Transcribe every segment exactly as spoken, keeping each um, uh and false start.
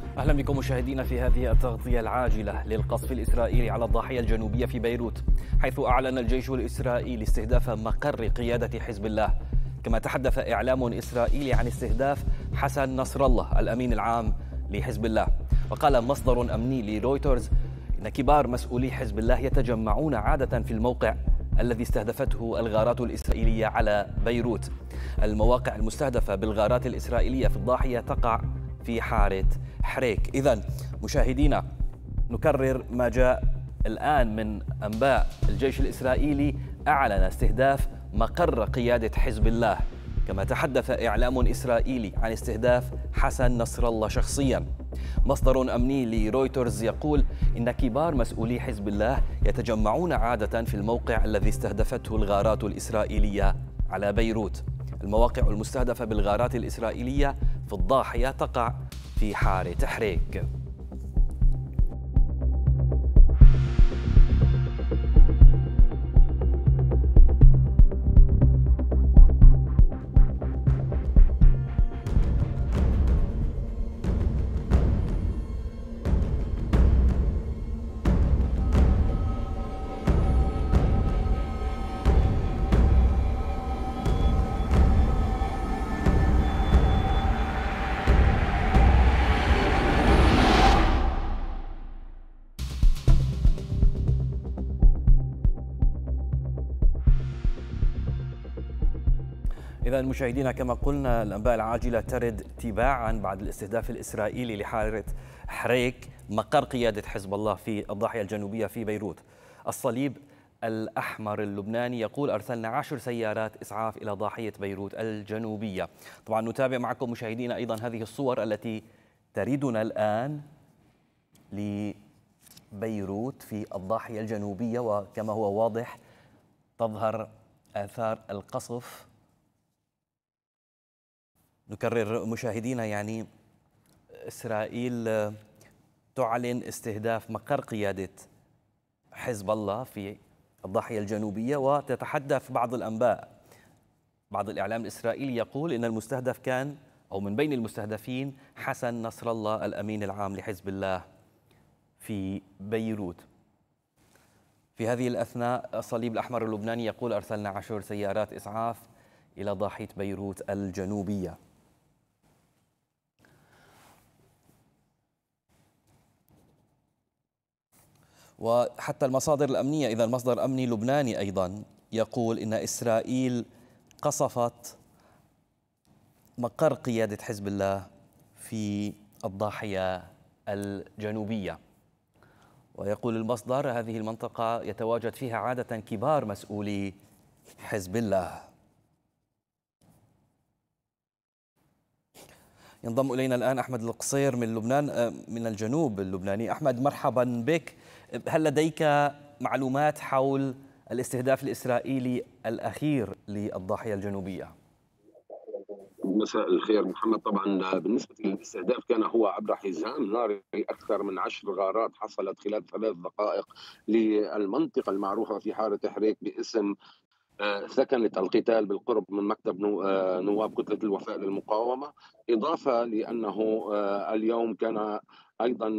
أهلا بكم مشاهدينا في هذه التغطية العاجلة للقصف الإسرائيلي على الضاحية الجنوبية في بيروت، حيث أعلن الجيش الإسرائيلي استهداف مقر قيادة حزب الله. كما تحدث إعلام إسرائيلي عن استهداف حسن نصر الله الأمين العام لحزب الله. وقال مصدر أمني لرويترز إن كبار مسؤولي حزب الله يتجمعون عادة في الموقع الذي استهدفته الغارات الإسرائيلية على بيروت. المواقع المستهدفة بالغارات الإسرائيلية في الضاحية تقع في حارة حريك. إذن مشاهدينا، نكرر ما جاء الآن من أنباء. الجيش الإسرائيلي أعلن استهداف مقر قيادة حزب الله، كما تحدث إعلام إسرائيلي عن استهداف حسن نصر الله شخصيا. مصدر أمني لرويترز يقول إن كبار مسؤولي حزب الله يتجمعون عادة في الموقع الذي استهدفته الغارات الإسرائيلية على بيروت. المواقع المستهدفة بالغارات الإسرائيلية في الضاحية تقع في حارة حريك. إذا مشاهدينا، كما قلنا الأنباء العاجلة ترد تباعا بعد الاستهداف الإسرائيلي لحارة حريك، مقر قيادة حزب الله في الضاحية الجنوبية في بيروت. الصليب الأحمر اللبناني يقول أرسلنا عشر سيارات إسعاف إلى ضاحية بيروت الجنوبية. طبعا نتابع معكم مشاهدينا أيضا هذه الصور التي تريدنا الآن لبيروت في الضاحية الجنوبية، وكما هو واضح تظهر آثار القصف. نكرر مشاهدينا، يعني إسرائيل تعلن استهداف مقر قيادة حزب الله في الضاحية الجنوبية، وتتحدث بعض الأنباء، بعض الإعلام الإسرائيلي يقول إن المستهدف كان، أو من بين المستهدفين، حسن نصر الله الأمين العام لحزب الله في بيروت. في هذه الأثناء الصليب الأحمر اللبناني يقول أرسلنا عشر سيارات إسعاف إلى ضاحية بيروت الجنوبية. وحتى المصادر الأمنية، إذا مصدر أمني لبناني أيضا يقول إن إسرائيل قصفت مقر قيادة حزب الله في الضاحية الجنوبية. ويقول المصدر هذه المنطقة يتواجد فيها عادة كبار مسؤولي حزب الله. ينضم إلينا الآن أحمد القصير من لبنان، من الجنوب اللبناني. أحمد، مرحبا بك. هل لديك معلومات حول الاستهداف الإسرائيلي الأخير للضاحية الجنوبية؟ مساء الخير محمد. طبعا بالنسبة للاستهداف كان هو عبر حزام ناري. أكثر من عشر غارات حصلت خلال ثلاث دقائق للمنطقة المعروفة في حارة حريك باسم سكنة القتال بالقرب من مكتب نواب كتلة الوفاء للمقاومة، إضافة لأنه اليوم كان أيضا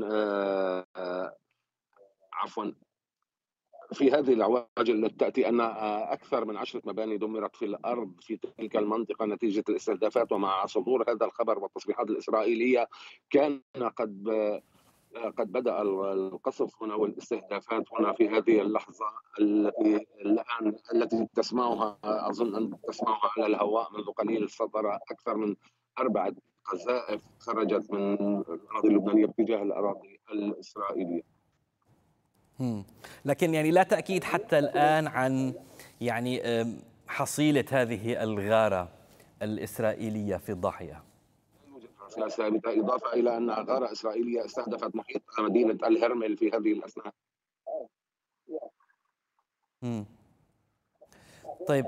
عفوا في هذه العواجل التي تأتي أن أكثر من عشرة مباني دمرت في الأرض في تلك المنطقة نتيجة الاستهدافات. ومع صدور هذا الخبر والتصريحات الإسرائيلية كان قد قد بدأ القصف هنا والاستهدافات هنا في هذه اللحظة التي الآن التي تسمعها، أظن أن تسمعها على الهواء. منذ قليل صدر أكثر من أربعة قذائف خرجت من الأراضي اللبنانية باتجاه الأراضي الإسرائيلية. لكن يعني لا تأكيد حتى الآن عن يعني حصيلة هذه الغارة الإسرائيلية في الضاحية. ثابتة، إضافة إلى أن غارة إسرائيلية استهدفت محيط مدينة الهرمل في هذه الأثناء. مم. طيب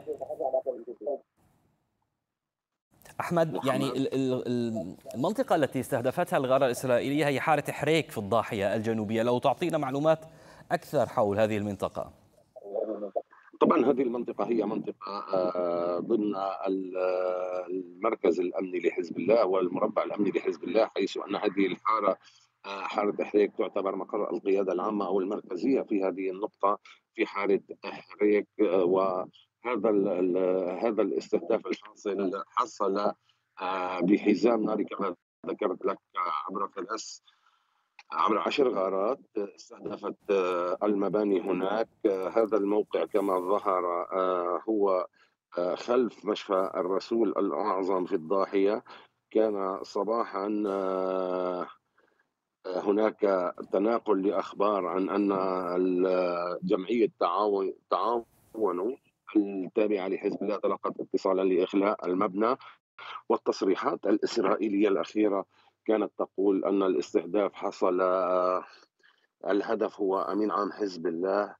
أحمد، يعني المنطقة التي استهدفتها الغارة الإسرائيلية هي حارة حريك في الضاحية الجنوبية. لو تعطينا معلومات أكثر حول هذه المنطقة. طبعا هذه المنطقة هي منطقة آه، ضمن ال- آه، المركز الأمني لحزب الله والمربع الأمني لحزب الله، حيث أن هذه الحارة آه، حارة حريك تعتبر مقر القيادة العامة أو المركزية في هذه النقطة، في حارة حريك. آه، وهذا ال- ال- هذا الاستهداف الحاصل حصل آه، بحزام ناري كما ذكرت لك، آه، عبر ثلاث عبر عشر غارات استهدفت آه، المباني هناك. آه، هذا الموقع كما ظهر آه، هو آه، خلف مشفى الرسول الأعظم في الضاحية. كان صباحا آه، هناك تناقل لأخبار عن أن ال- جمعية تعاون تعاونوا التابعة لحزب الله تلقت اتصالا لإخلاء المبنى، والتصريحات الإسرائيلية الأخيرة كانت تقول أن الاستهداف حصل، آه، الهدف هو أمين عام حزب الله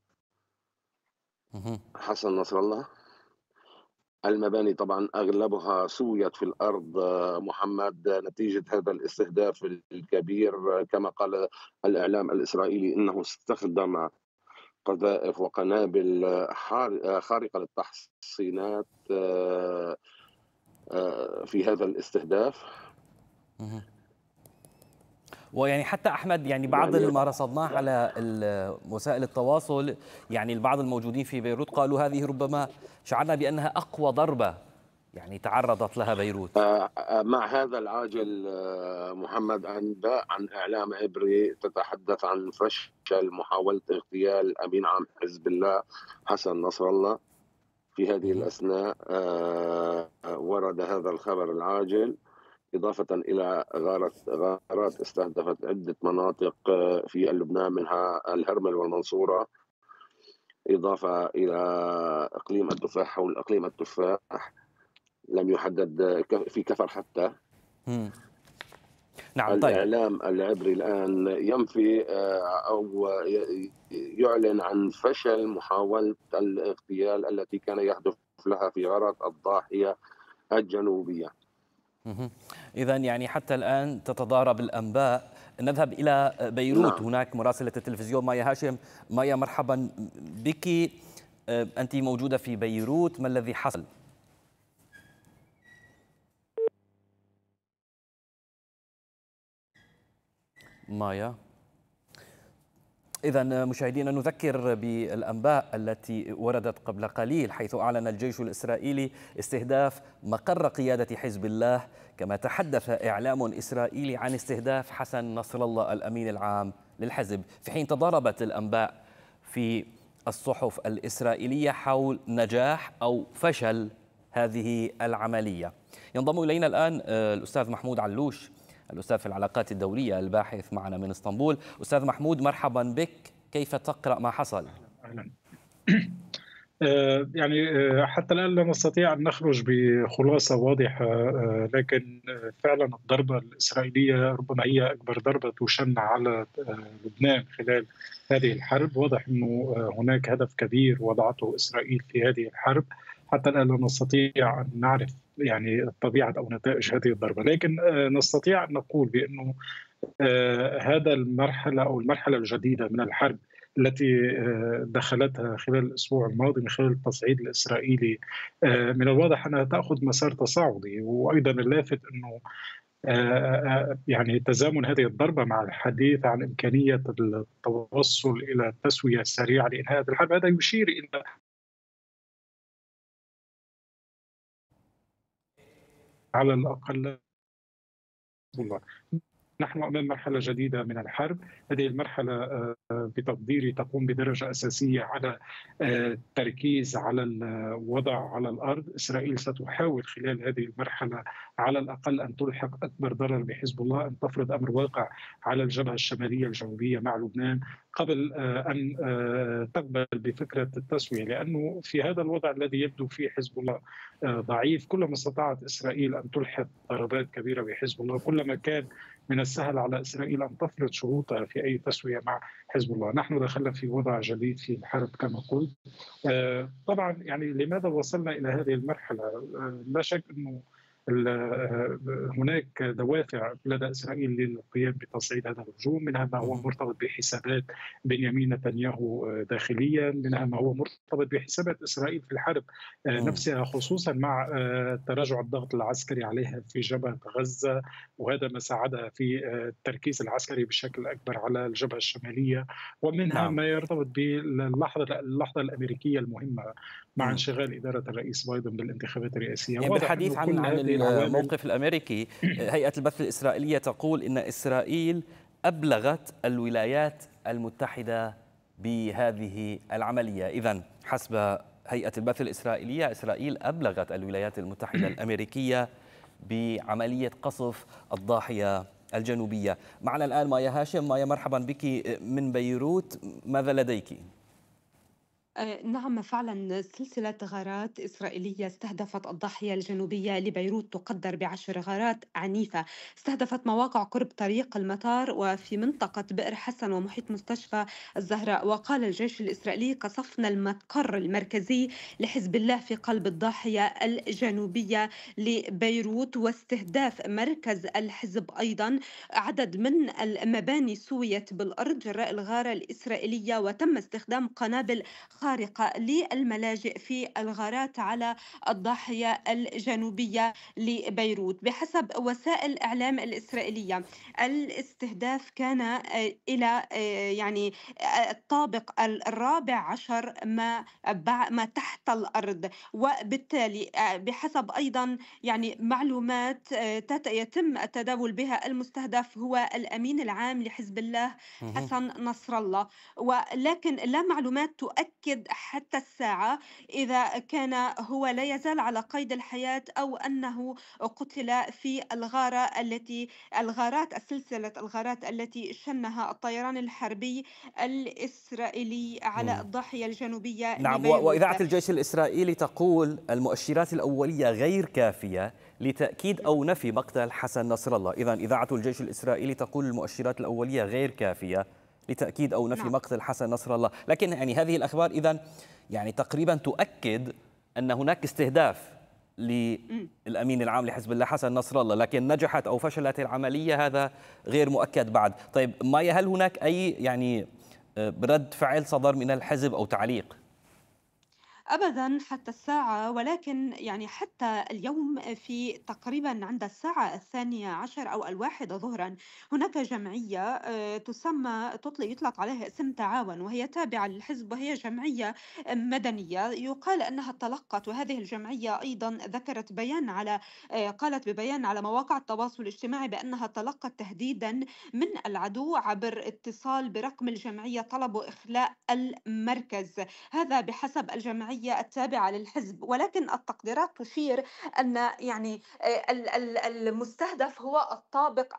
مهم. حسن نصر الله. المباني طبعا أغلبها سويت في الأرض آه، محمد، نتيجة هذا الاستهداف الكبير. آه، كما قال الإعلام الإسرائيلي إنه استخدم قذائف وقنابل آه، حار- آه، خارقة للتحصينات آه، آه، في هذا الاستهداف. مهم. ويعني حتى أحمد، يعني بعض يعني ما رصدناه على ال- وسائل التواصل، يعني البعض الموجودين في بيروت قالوا هذه ربما شعرنا بأنها أقوى ضربة يعني تعرضت لها بيروت. آه، آه، مع هذا العاجل آه، محمد، أنباء عن إعلام عبري تتحدث عن فشل محاولة اغتيال أمين عام حزب الله حسن نصر الله. في هذه مهم. الأثناء آه، آه، ورد هذا الخبر العاجل، إضافة إلى غارات غارات استهدفت عدة مناطق آه، في لبنان، منها الهرمل والمنصورة، إضافة إلى إقليم التفاح. حول إقليم التفاح لم يحدد ك- في كفر حتى. مم. نعم. طيب. الإعلام العبري الآن ينفي آه، أو ي- يعلن عن فشل محاولة الاغتيال التي كان يهدف لها في غارات الضاحية الجنوبية. إذا يعني حتى الآن تتضارب الأنباء. نذهب إلى بيروت، نعم. هناك مراسلة التلفزيون مايا هاشم. مايا، مرحبا بك، أنت موجودة في بيروت، ما الذي حصل؟ مايا. إذا مشاهدينا، نذكر بالأنباء التي وردت قبل قليل، حيث أعلن الجيش الإسرائيلي استهداف مقر قيادة حزب الله، كما تحدث إعلام إسرائيلي عن استهداف حسن نصر الله الأمين العام للحزب، في حين تضاربت الأنباء في الصحف الإسرائيلية حول نجاح أو فشل هذه العملية. ينضم إلينا الآن الأستاذ محمود علوش، الأستاذ في العلاقات الدولية، الباحث معنا من اسطنبول. أستاذ محمود، مرحبا بك، كيف تقرأ ما حصل؟ أهلا. يعني حتى الآن لا نستطيع أن نخرج بخلاصة واضحة، لكن فعلا الضربة الإسرائيلية ربما هي أكبر ضربة تشن على لبنان خلال هذه الحرب. واضح أنه هناك هدف كبير وضعته إسرائيل في هذه الحرب. حتى الآن لا نستطيع أن نعرف يعني طبيعة أو نتائج هذه الضربة، لكن نستطيع أن نقول بأنه هذا المرحلة أو المرحلة الجديدة من الحرب التي دخلتها خلال الأسبوع الماضي من خلال التصعيد الإسرائيلي، من الواضح أنها تأخذ مسار تصاعدي. وأيضا اللافت أنه يعني تزامن هذه الضربة مع الحديث عن إمكانية التوصل إلى تسوية سريعة لإنهاء هذه الحرب، هذا يشير إلى على الأقل الله. نحن أمام مرحلة جديدة من الحرب. هذه المرحلة بتقديري تقوم بدرجة أساسية على التركيز على الوضع على الأرض. إسرائيل ستحاول خلال هذه المرحلة على الأقل أن تلحق أكبر ضرر بحزب الله، أن تفرض أمر واقع على الجبهة الشمالية الجنوبية مع لبنان قبل أن تقبل بفكرة التسوية، لأنه في هذا الوضع الذي يبدو فيه حزب الله ضعيف، كلما استطاعت إسرائيل أن تلحق ضربات كبيرة بحزب الله كلما كان من السهل على إسرائيل أن تفرض شروطها في أي تسوية مع حزب الله. نحن دخلنا في وضع جديد في الحرب كما قلت. طبعا يعني لماذا وصلنا إلى هذه المرحلة؟ لا شك أنه هناك دوافع لدى إسرائيل للقيام بتصعيد هذا الهجوم، منها ما هو مرتبط بحسابات بنيامين نتنياهو داخليا، منها ما هو مرتبط بحسابات إسرائيل في الحرب نفسها، خصوصا مع تراجع الضغط العسكري عليها في جبهة غزة، وهذا ما ساعدها في التركيز العسكري بشكل أكبر على الجبهة الشمالية. ومنها نعم. ما يرتبط باللحظة اللحظة الأمريكية المهمة مع مم. انشغال إدارة الرئيس بايدن بالانتخابات الرئاسية. يعني واضح بالحديث أنه عن كل عن هذه العوامل. الموقف الامريكي، هيئه البث الاسرائيليه تقول ان اسرائيل ابلغت الولايات المتحده بهذه العمليه. اذا حسب هيئه البث الاسرائيليه، اسرائيل ابلغت الولايات المتحده الامريكيه بعمليه قصف الضاحيه الجنوبيه. معنا الان مايا هاشم. مايا، مرحبا بك من بيروت، ماذا لديك؟ نعم، فعلا سلسلة غارات إسرائيلية استهدفت الضاحية الجنوبية لبيروت تقدر بعشر غارات عنيفة استهدفت مواقع قرب طريق المطار وفي منطقة بئر حسن ومحيط مستشفى الزهراء. وقال الجيش الإسرائيلي: قصفنا المقر المركزي لحزب الله في قلب الضاحية الجنوبية لبيروت، واستهداف مركز الحزب أيضا. عدد من المباني سويت بالأرض جراء الغارة الإسرائيلية، وتم استخدام قنابل خارقة للملاجئ في الغارات على الضاحية الجنوبية لبيروت. بحسب وسائل الإعلام الإسرائيلية، الاستهداف كان إلى يعني الطابق الرابع عشر ما ما تحت الأرض، وبالتالي بحسب أيضا يعني معلومات يتم التداول بها، المستهدف هو الأمين العام لحزب الله حسن نصر الله. ولكن لا معلومات تؤكد حتى الساعة إذا كان هو لا يزال على قيد الحياة أو أنه قتل في الغارة التي الغارات السلسلة الغارات التي شنها الطيران الحربي الإسرائيلي على الضاحية الجنوبية نعم. لبيروت. وإذاعة الجيش الإسرائيلي تقول المؤشرات الأولية غير كافية لتأكيد أو نفي مقتل حسن نصر الله. إذن إذاعة الجيش الإسرائيلي تقول المؤشرات الأولية غير كافية لتأكيد أو نفي نعم. مقتل حسن نصر الله، لكن يعني هذه الأخبار إذن يعني تقريبا تؤكد أن هناك استهداف للأمين العام لحزب الله حسن نصر الله، لكن نجحت أو فشلت العملية هذا غير مؤكد بعد. طيب مايا، هل هناك أي يعني رد فعل صدر من الحزب أو تعليق؟ أبدا حتى الساعة، ولكن يعني حتى اليوم في تقريبا عند الساعة الثانية عشر أو الواحدة ظهرا هناك جمعية تسمى تطلق يطلق عليها اسم تعاون، وهي تابعة للحزب، وهي جمعية مدنية يقال أنها تلقت. وهذه الجمعية أيضا ذكرت بيان على قالت ببيان على مواقع التواصل الاجتماعي بأنها تلقت تهديدا من العدو عبر اتصال برقم الجمعية طلبوا إخلاء المركز. هذا بحسب الجمعية التابعة للحزب، ولكن التقديرات تشير أن يعني المستهدف هو الطابق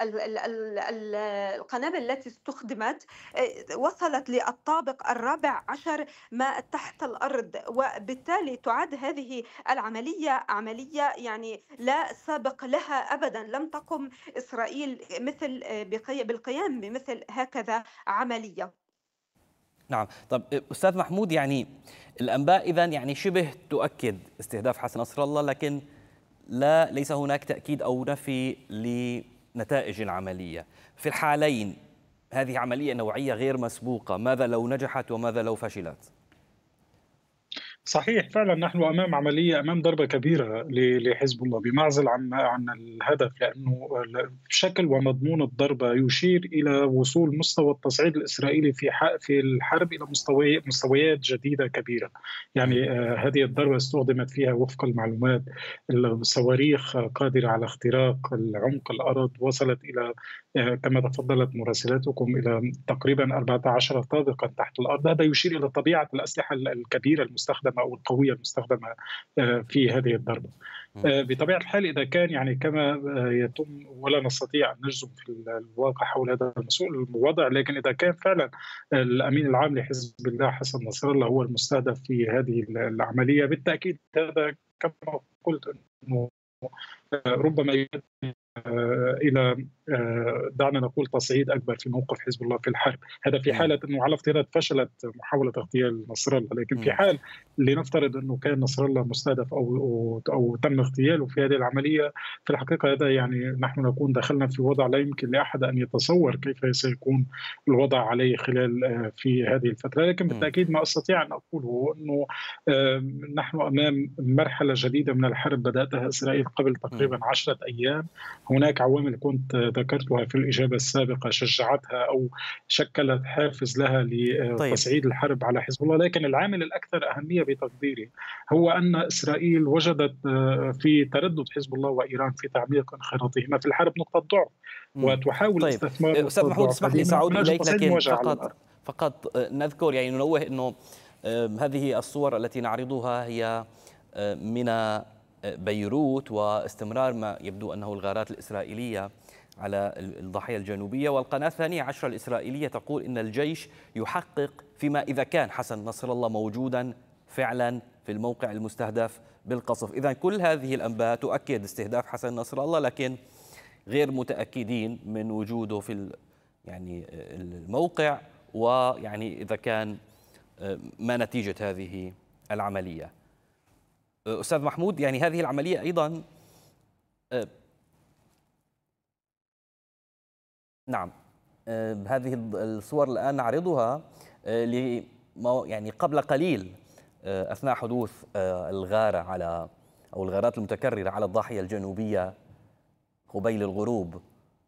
القنابل التي استخدمت وصلت للطابق الرابع عشر ما تحت الأرض، وبالتالي تعد هذه العملية عملية يعني لا سابق لها أبدا. لم تقم إسرائيل مثل بالقيام بمثل هكذا عملية. نعم. طب أستاذ محمود، يعني الأنباء إذن يعني شبه تؤكد استهداف حسن نصر الله، لكن لا ليس هناك تأكيد أو نفي لنتائج العملية. في الحالين هذه عملية نوعية غير مسبوقة، ماذا لو نجحت وماذا لو فشلت؟ صحيح، فعلا نحن امام عمليه، امام ضربه كبيره لحزب الله بمعزل عن عن الهدف، لانه شكل ومضمون الضربه يشير الى وصول مستوى التصعيد الاسرائيلي في في الحرب الى مستوي مستويات جديده كبيره. يعني آه هذه الضربه استخدمت فيها وفق المعلومات الصواريخ قادره على اختراق العمق الارض، وصلت الى آه كما تفضلت مراسلاتكم الى تقريبا أربعة عشر طابقا تحت الارض. هذا يشير الى طبيعه الاسلحه الكبيره المستخدمه أو القوية المستخدمة في هذه الضربة. بطبيعة الحال إذا كان يعني كما يتم، ولا نستطيع أن نجزم في الواقع حول هذا الوضع، لكن إذا كان فعلا الأمين العام لحزب الله حسن نصر الله هو المستهدف في هذه العملية، بالتأكيد هذا كما قلت أنه ربما إلى دعنا نقول تصعيد أكبر في موقف حزب الله في الحرب. هذا في حالة أنه على افتراض فشلت محاولة اغتيال نصر الله، لكن في حال لنفترض أنه كان نصر الله مستهدف أو أو تم اغتياله في هذه العملية، في الحقيقة هذا يعني نحن نكون دخلنا في وضع لا يمكن لأحد أن يتصور كيف سيكون الوضع عليه خلال في هذه الفترة. لكن بالتأكيد ما أستطيع أن أقوله أنه نحن أمام مرحلة جديدة من الحرب بدأتها إسرائيل قبل تقريبا عشرة أيام. هناك عوامل كنت ذكرتها في الإجابة السابقة شجعتها أو شكلت حافز لها لتصعيد طيب. الحرب على حزب الله، لكن العامل الأكثر أهمية بتقديري هو أن إسرائيل وجدت في تردد حزب الله وإيران في تعميق انخراطهما في الحرب نقطة ضعف، وتحاول طيب. استثمار أستاذ محمود اسمح لي سأعود إليك، لكن فقط فقط نذكر يعني ننوه أنه هذه الصور التي نعرضها هي من بيروت واستمرار ما يبدو أنه الغارات الإسرائيلية على الضاحية الجنوبية، والقناة الثانية عشرة الإسرائيلية تقول إن الجيش يحقق فيما إذا كان حسن نصر الله موجودا فعلا في الموقع المستهدف بالقصف. إذا كل هذه الأنباء تؤكد استهداف حسن نصر الله، لكن غير متأكدين من وجوده في يعني الموقع، ويعني إذا كان ما نتيجة هذه العملية. أستاذ محمود، يعني هذه العملية أيضا نعم هذه الصور الآن نعرضها يعني قبل قليل أثناء حدوث الغارة على أو الغارات المتكررة على الضاحية الجنوبية قبيل الغروب.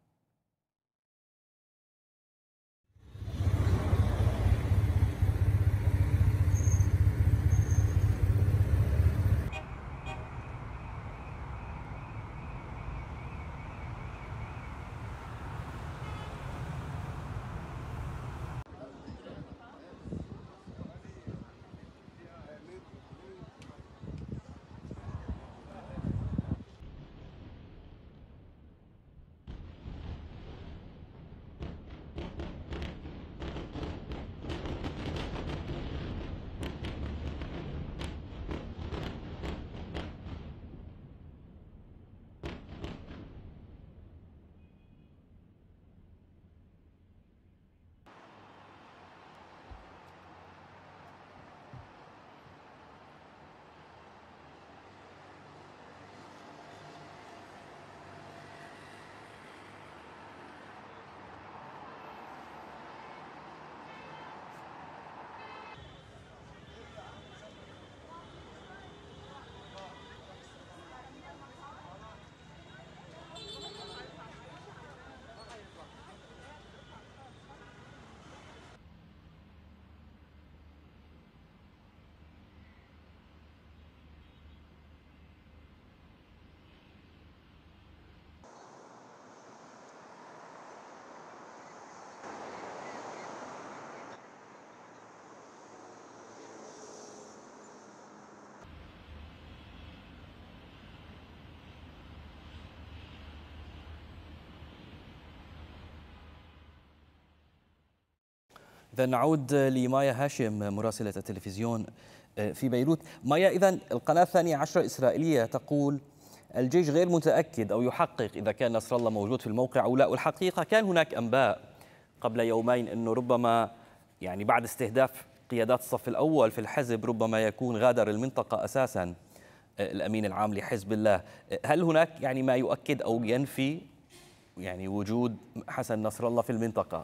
إذا نعود لمايا هاشم مراسلة التلفزيون في بيروت. مايا، إذا القناة الثانية عشرة الإسرائيلية تقول الجيش غير متأكد أو يحقق إذا كان نصر الله موجود في الموقع أو لا، والحقيقة كان هناك أنباء قبل يومين أنه ربما يعني بعد استهداف قيادات الصف الأول في الحزب ربما يكون غادر المنطقة أساسا الأمين العام لحزب الله. هل هناك يعني ما يؤكد أو ينفي يعني وجود حسن نصر الله في المنطقة؟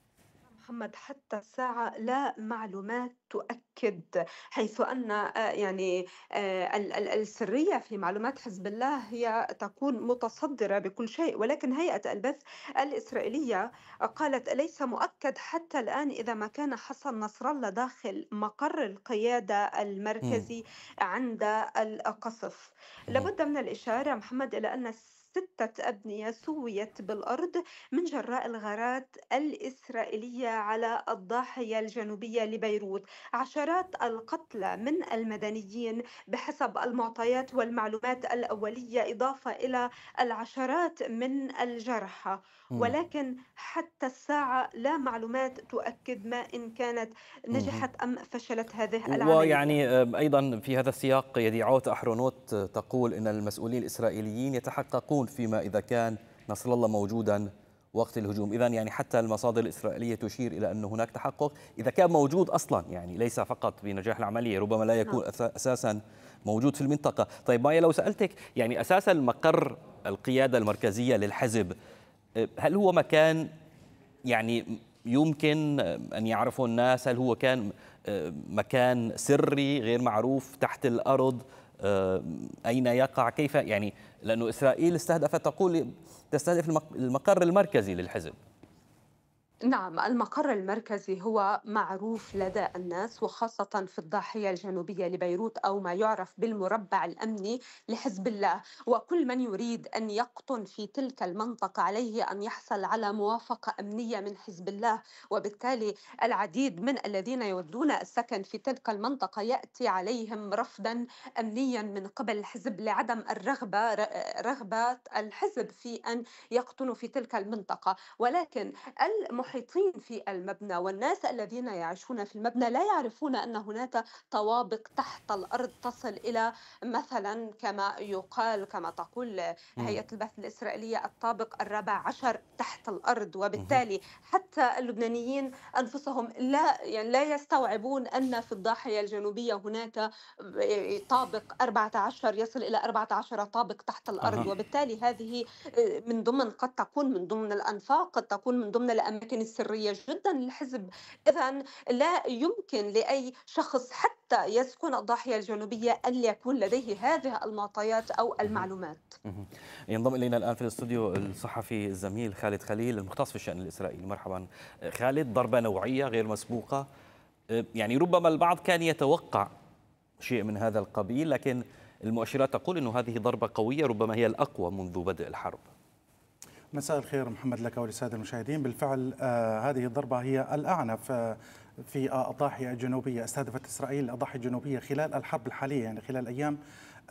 محمد، حتى الساعة لا معلومات تؤكد، حيث أن يعني السرية في معلومات حزب الله هي تكون متصدرة بكل شيء، ولكن هيئة البث الإسرائيلية قالت ليس مؤكد حتى الآن إذا ما كان حسن نصر الله داخل مقر القيادة المركزي عند القصف. لابد من الإشارة محمد إلى أن ستة أبنية سويت بالأرض من جراء الغارات الإسرائيلية على الضاحية الجنوبية لبيروت. عشرات القتلى من المدنيين بحسب المعطيات والمعلومات الأولية، إضافة إلى العشرات من الجرحى، ولكن حتى الساعة لا معلومات تؤكد ما إن كانت نجحت أم فشلت هذه العملية. ويعني أيضا في هذا السياق يديعوت أحرونوت تقول إن المسؤولين الإسرائيليين يتحققون فيما إذا كان نصر الله موجودا وقت الهجوم. إذن يعني حتى المصادر الإسرائيلية تشير إلى أن هناك تحقق إذا كان موجود أصلا، يعني ليس فقط بنجاح العملية، ربما لا يكون أساسا موجود في المنطقة. طيب مايا، لو سألتك يعني أساسا مقر القيادة المركزية للحزب هل هو مكان يعني يمكن أن يعرفه الناس؟ هل هو كان مكان سري غير معروف تحت الأرض؟ أين يقع؟ كيف يعني؟ لأنه إسرائيل استهدفت، تقول تستهدف المقر المركزي للحزب. نعم، المقر المركزي هو معروف لدى الناس، وخاصة في الضاحية الجنوبية لبيروت أو ما يعرف بالمربع الأمني لحزب الله. وكل من يريد أن يقطن في تلك المنطقة عليه أن يحصل على موافقة أمنية من حزب الله، وبالتالي العديد من الذين يودون السكن في تلك المنطقة يأتي عليهم رفضا أمنيا من قبل الحزب لعدم الرغبة رغبة الحزب في أن يقطنوا في تلك المنطقة. ولكن المحيطين في المبنى والناس الذين يعيشون في المبنى لا يعرفون أن هناك طوابق تحت الأرض تصل إلى مثلا كما يقال كما تقول هيئة البث الإسرائيلية الطابق الرابع عشر تحت الأرض. وبالتالي حتى اللبنانيين أنفسهم لا يعني لا يستوعبون أن في الضاحية الجنوبية هناك طابق أربعة عشر يصل إلى أربعة عشر طابق تحت الأرض. وبالتالي هذه من ضمن قد تكون من ضمن الأنفاق، قد تكون من ضمن الأماكن السرية جدا للحزب. إذن لا يمكن لأي شخص حتى يسكن الضاحية الجنوبية أن يكون لديه هذه المعطيات أو المعلومات. ينضم إلينا الآن في الاستوديو الصحفي الزميل خالد خليل المختص في الشأن الإسرائيلي. مرحبا خالد. ضربة نوعية غير مسبوقة، يعني ربما البعض كان يتوقع شيء من هذا القبيل، لكن المؤشرات تقول أن هذه ضربة قوية ربما هي الأقوى منذ بدء الحرب. مساء الخير محمد لك وللسادة المشاهدين. بالفعل آه هذه الضربة هي الأعنف آه في آه الضاحية الجنوبية. استهدفت إسرائيل الضاحية الجنوبية خلال الحرب الحالية، يعني خلال أيام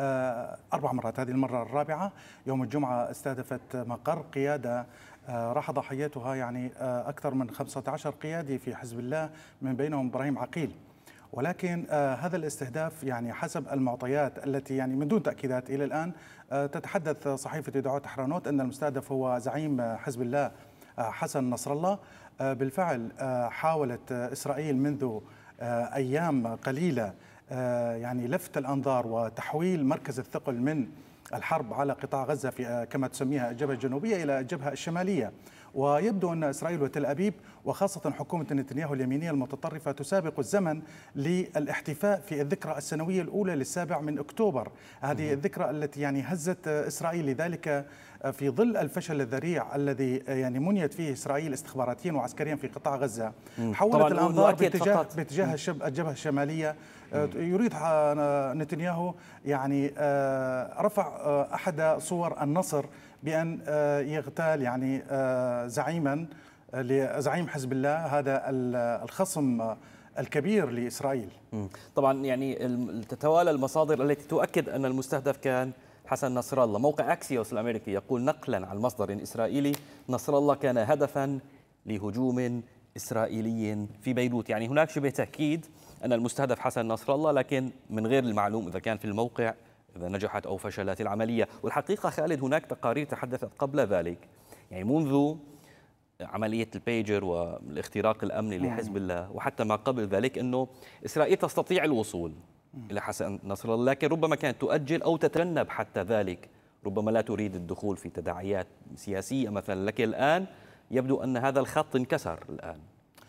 آه أربع مرات، هذه المرة الرابعة. يوم الجمعة استهدفت مقر قيادة آه راح ضحيتها يعني آه أكثر من خمسة عشر قيادي في حزب الله، من بينهم إبراهيم عقيل. ولكن آه هذا الاستهداف يعني حسب المعطيات التي يعني من دون تأكيدات إلى الآن آه تتحدث صحيفة يدعوت حرانوت أن المستهدف هو زعيم حزب الله آه حسن نصر الله. آه بالفعل آه حاولت آه إسرائيل منذ آه أيام قليلة آه يعني لفت الأنظار وتحويل مركز الثقل من الحرب على قطاع غزة في آه كما تسميها الجبهة الجنوبية إلى الجبهة الشمالية. ويبدو أن إسرائيل وتل أبيب وخاصة حكومة نتنياهو اليمينية المتطرفة تسابق الزمن للاحتفاء في الذكرى السنوية الأولى للسابع من أكتوبر، هذه الذكرى التي يعني هزت إسرائيل. لذلك في ظل الفشل الذريع الذي يعني منيت فيه إسرائيل استخباراتيا وعسكريا في قطاع غزة، حولت الأنظار باتجاه باتجاه الجبهة الشمالية. يريد نتنياهو يعني رفع أحد صور النصر بأن يغتال يعني زعيما لزعيم حزب الله، هذا الخصم الكبير لإسرائيل. طبعا يعني تتوالى المصادر التي تؤكد أن المستهدف كان حسن نصر الله. موقع أكسيوس الأمريكي يقول نقلا عن مصدر إسرائيلي نصر الله كان هدفا لهجوم إسرائيلي في بيروت. يعني هناك شبه تأكيد أن المستهدف حسن نصر الله، لكن من غير المعلوم إذا كان في الموقع، إذا نجحت أو فشلت العملية. والحقيقة خالد هناك تقارير تحدثت قبل ذلك، يعني منذ عملية البيجر والاختراق الأمني لحزب الله وحتى ما قبل ذلك، أنه إسرائيل تستطيع الوصول إلى حسن نصر الله، لكن ربما كانت تؤجل أو تتجنب حتى ذلك، ربما لا تريد الدخول في تداعيات سياسية مثلا. لكن الآن يبدو أن هذا الخط انكسر الآن.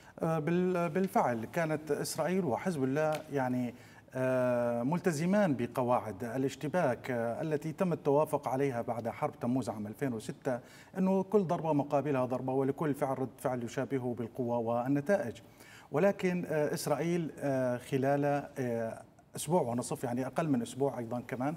بالفعل كانت إسرائيل وحزب الله يعني ملتزمان بقواعد الاشتباك التي تم التوافق عليها بعد حرب تموز عام ألفين وستة، أنه كل ضربة مقابلها ضربة ولكل فعل رد فعل يشابهه بالقوة والنتائج. ولكن إسرائيل خلال أسبوع ونصف، يعني أقل من أسبوع أيضا كمان،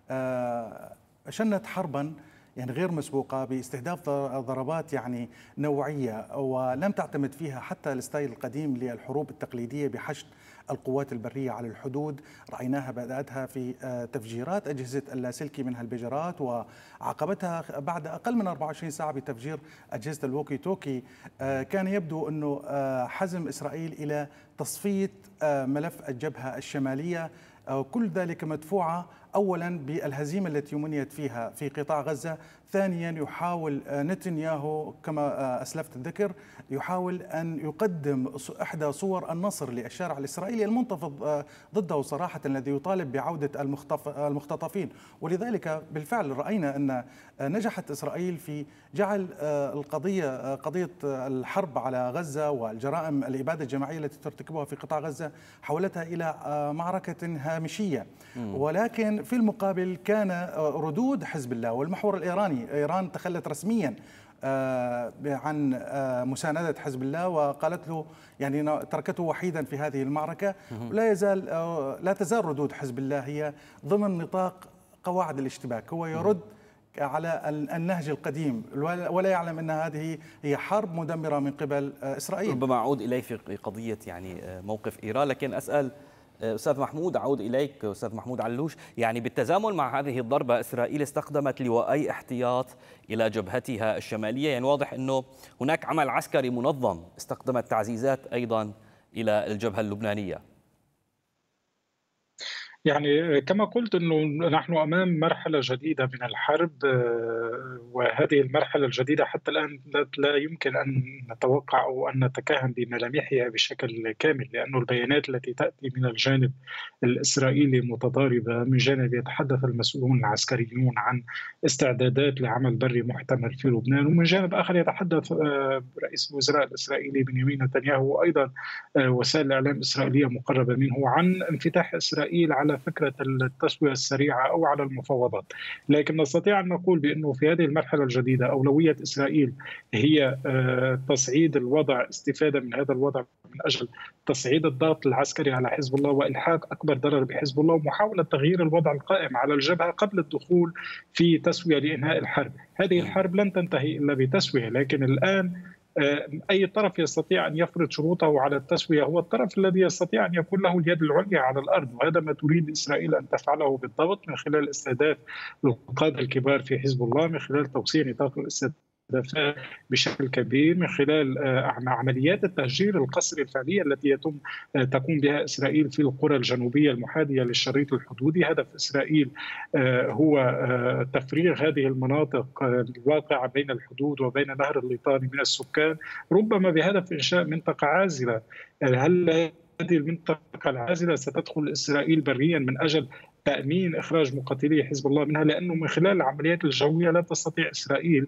شنت حربا يعني غير مسبوقة باستهداف ضربات يعني نوعية، ولم تعتمد فيها حتى الستايل القديم للحروب التقليدية بحشد القوات البرية على الحدود. رأيناها بدأتها في تفجيرات أجهزة اللاسلكي منها البجرات، وعقبتها بعد أقل من أربعة وعشرين ساعة بتفجير أجهزة الووكي توكي. كان يبدو أنه حزم إسرائيل إلى تصفية ملف الجبهة الشمالية، كل ذلك مدفوعة أولا بالهزيمة التي منيت فيها في قطاع غزة، ثانيا يحاول نتنياهو كما أسلفت الذكر يحاول أن يقدم إحدى صور النصر للشارع الإسرائيلي المنتفض ضده صراحة، الذي يطالب بعودة المختطفين. ولذلك بالفعل رأينا أن نجحت إسرائيل في جعل القضية قضية الحرب على غزة والجرائم الإبادة الجماعية التي ترتكبها في قطاع غزة حولتها إلى معركة هامشية. ولكن في المقابل كان ردود حزب الله والمحور الإيراني، إيران تخلت رسميا عن مساندة حزب الله وقالت له يعني تركته وحيدا في هذه المعركة. لا يزال لا تزال ردود حزب الله هي ضمن نطاق قواعد الاشتباك، هو يرد على النهج القديم ولا يعلم أن هذه هي حرب مدمرة من قبل إسرائيل. ربما أعود إليه في قضية يعني موقف إيران، لكن أسأل أستاذ محمود، أعود إليك أستاذ محمود علوش. يعني بالتزامن مع هذه الضربة إسرائيل استخدمت لواءي احتياط إلى جبهتها الشمالية، يعني واضح أنه هناك عمل عسكري منظم، استخدمت تعزيزات أيضا إلى الجبهة اللبنانية. يعني كما قلت أنه نحن أمام مرحلة جديدة من الحرب، وهذه المرحلة الجديدة حتى الآن لا يمكن أن نتوقع أو أن نتكهن بملامحها بشكل كامل، لأن البيانات التي تأتي من الجانب الإسرائيلي متضاربة. من جانب يتحدث المسؤولون العسكريون عن استعدادات لعمل بري محتمل في لبنان، ومن جانب آخر يتحدث رئيس الوزراء الإسرائيلي بنيامين نتنياهو وأيضا وسائل الإعلام الإسرائيلية مقربة منه عن انفتاح إسرائيل على فكرة التسوية السريعة أو على المفاوضات. لكن نستطيع أن نقول بأنه في هذه المرحلة الجديدة أولوية إسرائيل هي تصعيد الوضع، استفادة من هذا الوضع من أجل تصعيد الضغط العسكري على حزب الله وإلحاق أكبر ضرر بحزب الله، ومحاولة تغيير الوضع القائم على الجبهة قبل الدخول في تسوية لإنهاء الحرب. هذه الحرب لن تنتهي إلا بتسوية، لكن الآن أي طرف يستطيع أن يفرض شروطه على التسوية هو الطرف الذي يستطيع أن يكون له اليد العليا على الأرض، وهذا ما تريد إسرائيل أن تفعله بالضبط من خلال استهداف القادة الكبار في حزب الله، من خلال توسيع نطاق الاستهداف بشكل كبير، من خلال عمليات التهجير القسري الفعلية التي يتم تقوم بها إسرائيل في القرى الجنوبية المحاذية للشريط الحدودي. هدف إسرائيل هو تفريغ هذه المناطق الواقعة بين الحدود وبين نهر الليطاني من السكان، ربما بهدف إنشاء منطقة عازلة. هل هذه المنطقة العازلة ستدخل إسرائيل بريا من أجل تأمين إخراج مقاتلي حزب الله منها؟ لأنه من خلال العمليات الجوية لا تستطيع إسرائيل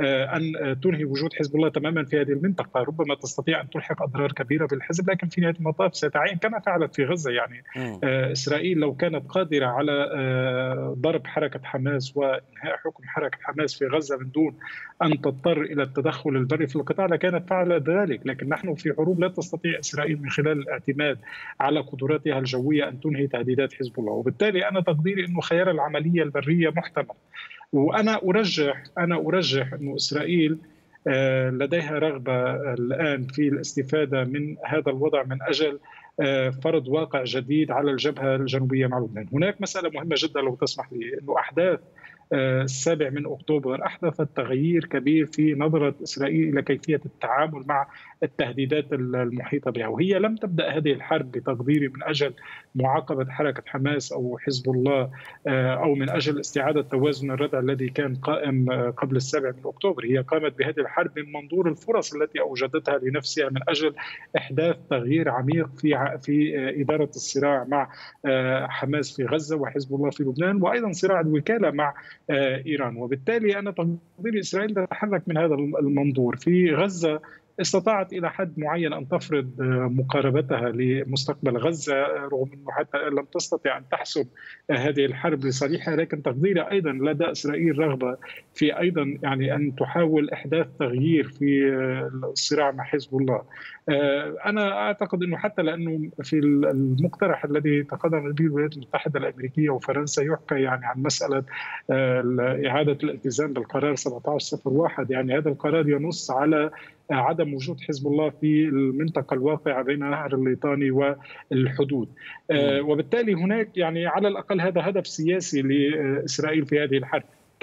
أن تنهي وجود حزب الله تماما في هذه المنطقة، ربما تستطيع أن تلحق أضرار كبيرة بالحزب، لكن في نهاية المطاف ستعين كما فعلت في غزة. يعني إسرائيل لو كانت قادرة على ضرب حركة حماس وإنهاء حكم حركة حماس في غزة من دون أن تضطر إلى التدخل البري في القطاع لكانت فعلت ذلك، لكن نحن في حروب لا تستطيع إسرائيل من خلال الاعتماد على قدراتها الجوية أن تنهي تهديدات حزب الله. وبالتالي أنا تقديري أنه خيار العملية البرية محتمل، وأنا أرجح أنا أرجح أنه إسرائيل لديها رغبة الآن في الاستفادة من هذا الوضع من أجل فرض واقع جديد على الجبهة الجنوبية مع لبنان. هناك مسألة مهمة جدا لو تسمح لي، أنه أحداث السابع من أكتوبر أحدثت تغيير كبير في نظرة إسرائيل إلى كيفية التعامل مع التهديدات المحيطة بها، وهي لم تبدأ هذه الحرب بتقديري من أجل معاقبة حركة حماس أو حزب الله أو من أجل استعادة توازن الردع الذي كان قائم قبل السابع من أكتوبر. هي قامت بهذه الحرب من منظور الفرص التي أوجدتها لنفسها من أجل إحداث تغيير عميق في في إدارة الصراع مع حماس في غزة وحزب الله في لبنان، وأيضا صراع الوكالة مع إيران. وبالتالي أنا تقدير إسرائيل تتحرك من هذا المنظور. في غزة استطاعت إلى حد معين أن تفرض مقاربتها لمستقبل غزة، رغم أنه حتى لم تستطع أن تحسم هذه الحرب لصالحها، لكن تقديري أيضا لدى إسرائيل رغبة في أيضا يعني أن تحاول إحداث تغيير في الصراع مع حزب الله. أنا أعتقد أنه حتى لأنه في المقترح الذي تقدم به الولايات المتحدة الأمريكية وفرنسا يحكى يعني عن مسألة إعادة الالتزام بالقرار سبعة عشر صفر واحد، يعني هذا القرار ينص على عدم وجود حزب الله في المنطقة الواقعة بين نهر الليطاني والحدود. وبالتالي هناك يعني على الأقل هذا هدف سياسي لإسرائيل في هذه الحرب.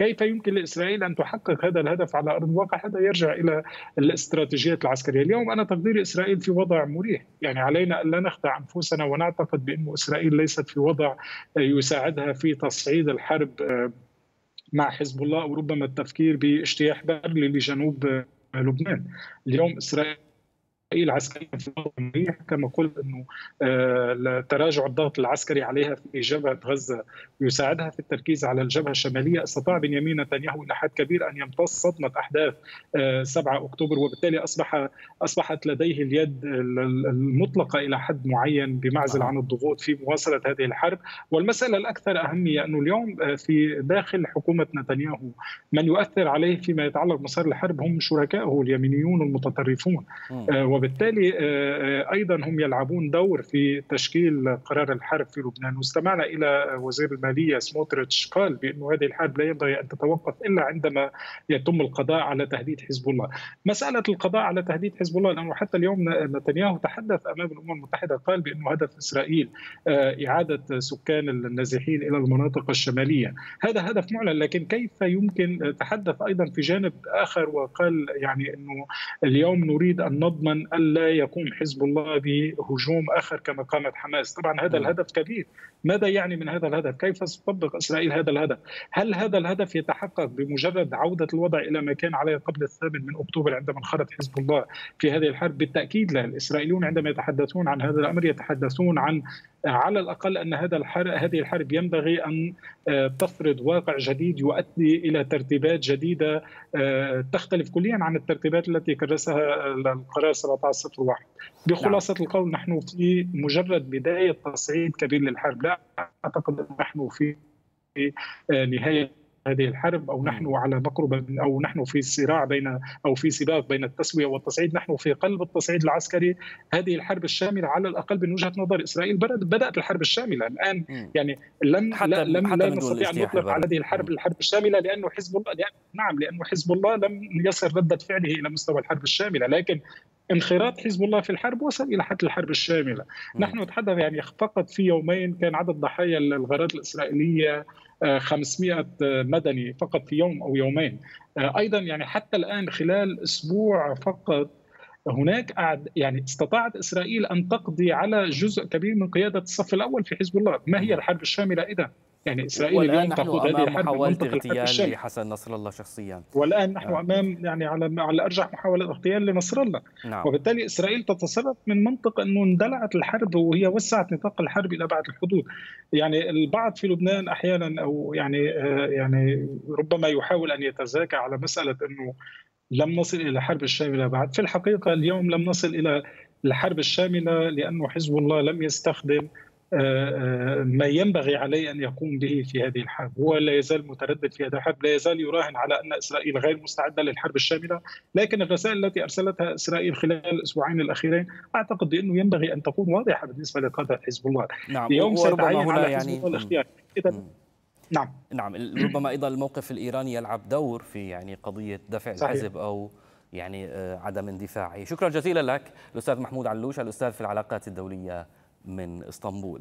كيف يمكن لإسرائيل أن تحقق هذا الهدف على أرض الواقع؟ هذا يرجع إلى الاستراتيجيات العسكرية. اليوم أنا تقديري إسرائيل في وضع مريح، يعني علينا أن لا نخدع أنفسنا ونعتقد بأن إسرائيل ليست في وضع يساعدها في تصعيد الحرب مع حزب الله، أو ربما التفكير باجتياح برلي لجنوب لبنان. اليوم إسرائيل عسكريا في وضع مريح، كما قلت انه تراجع الضغط العسكري عليها في جبهه غزه يساعدها في التركيز على الجبهه الشماليه. استطاع بنيامين نتنياهو الى حد كبير ان يمتص صدمه احداث سبعة أكتوبر، وبالتالي اصبح اصبحت لديه اليد المطلقه الى حد معين بمعزل عن الضغوط في مواصله هذه الحرب. والمساله الاكثر اهميه انه اليوم في داخل حكومه نتنياهو من يؤثر عليه فيما يتعلق بمسار الحرب هم شركائه اليمينيون المتطرفون، وبالتالي أيضا هم يلعبون دور في تشكيل قرار الحرب في لبنان. واستمعنا إلى وزير المالية سموتريتش قال بأن هذه الحرب لا ينبغي أن تتوقف إلا عندما يتم القضاء على تهديد حزب الله. مسألة القضاء على تهديد حزب الله، لأنه حتى اليوم نتنياهو تحدث أمام الأمم المتحدة قال بأنه هدف إسرائيل إعادة سكان النازحين إلى المناطق الشمالية. هذا هدف معلن، لكن كيف يمكن تحدث أيضا في جانب آخر وقال يعني أنه اليوم نريد أن نضمن ألا يقوم حزب الله بهجوم آخر كما قامت حماس. طبعا هذا الهدف كبير. ماذا يعني من هذا الهدف؟ كيف ستطبق إسرائيل هذا الهدف؟ هل هذا الهدف يتحقق بمجرد عودة الوضع إلى ما كان عليه قبل الثامن من أكتوبر عندما انخرط حزب الله في هذه الحرب؟ بالتأكيد لا. الإسرائيليون عندما يتحدثون عن هذا الأمر يتحدثون عن على الأقل أن هذا الحرب هذه الحرب ينبغي أن تفرض واقع جديد يؤدي إلى ترتيبات جديدة تختلف كليا عن الترتيبات التي كرسها القرار سبعة عشر صفر واحد. بخلاصة نعم. القول نحن في مجرد بداية تصعيد كبير للحرب، لا أعتقد أن نحن في نهاية هذه الحرب أو نحن على مقربة أو نحن في صراع بين أو في سباق بين التسوية والتصعيد. نحن في قلب التصعيد العسكري. هذه الحرب الشاملة على الأقل من وجهة نظر إسرائيل بدأت الحرب الشاملة الآن. م. يعني لم حتى لا لم حتى لا نستطيع أن نطلق على هذه الحرب م. الحرب الشاملة لأنه حزب الله لأن نعم لأنه حزب الله لم يصل ردة فعله إلى مستوى الحرب الشاملة، لكن انخراط حزب الله في الحرب وصل إلى حد الحرب الشاملة. م. نحن نتحدث يعني فقط في يومين كان عدد ضحايا الغارات الإسرائيلية خمسمائة مدني فقط في يوم أو يومين. أيضا يعني حتى الآن خلال أسبوع فقط هناك يعني استطاعت إسرائيل أن تقضي على جزء كبير من قيادة الصف الأول في حزب الله. ما هي الحرب الشاملة إذا؟ يعني إسرائيل اليوم تأخذ هذه الحرب محاولة اغتيال لحسن نصر الله شخصيا، والآن نحن آه. أمام يعني على على أرجح محاولة اغتيال لنصر الله. نعم. وبالتالي إسرائيل تتصرف من منطق أنه اندلعت الحرب وهي وسعت نطاق الحرب إلى بعض الحدود. يعني البعض في لبنان أحيانا أو يعني آه يعني ربما يحاول أن يتزاكى على مسألة أنه لم نصل إلى الحرب الشاملة بعد. في الحقيقة اليوم لم نصل إلى الحرب الشاملة لأنه حزب الله لم يستخدم ما ينبغي عليه أن يقوم به في هذه الحرب. هو لا يزال متردد في هذه الحرب، لا يزال يراهن على أن إسرائيل غير مستعدة للحرب الشاملة. لكن الرسائل التي أرسلتها إسرائيل خلال الأسبوعين الأخيرين أعتقد بأنه ينبغي أن تكون واضحة بالنسبة لقادة حزب الله. نعم. اليوم سيتعين على يعني... حزب الله الاختيار. إذا نعم نعم ربما أيضا الموقف الإيراني يلعب دور في يعني قضية دفع الحزب أو يعني عدم اندفاعه. شكرا جزيلا لك الأستاذ محمود علوش، الأستاذ في العلاقات الدولية من اسطنبول.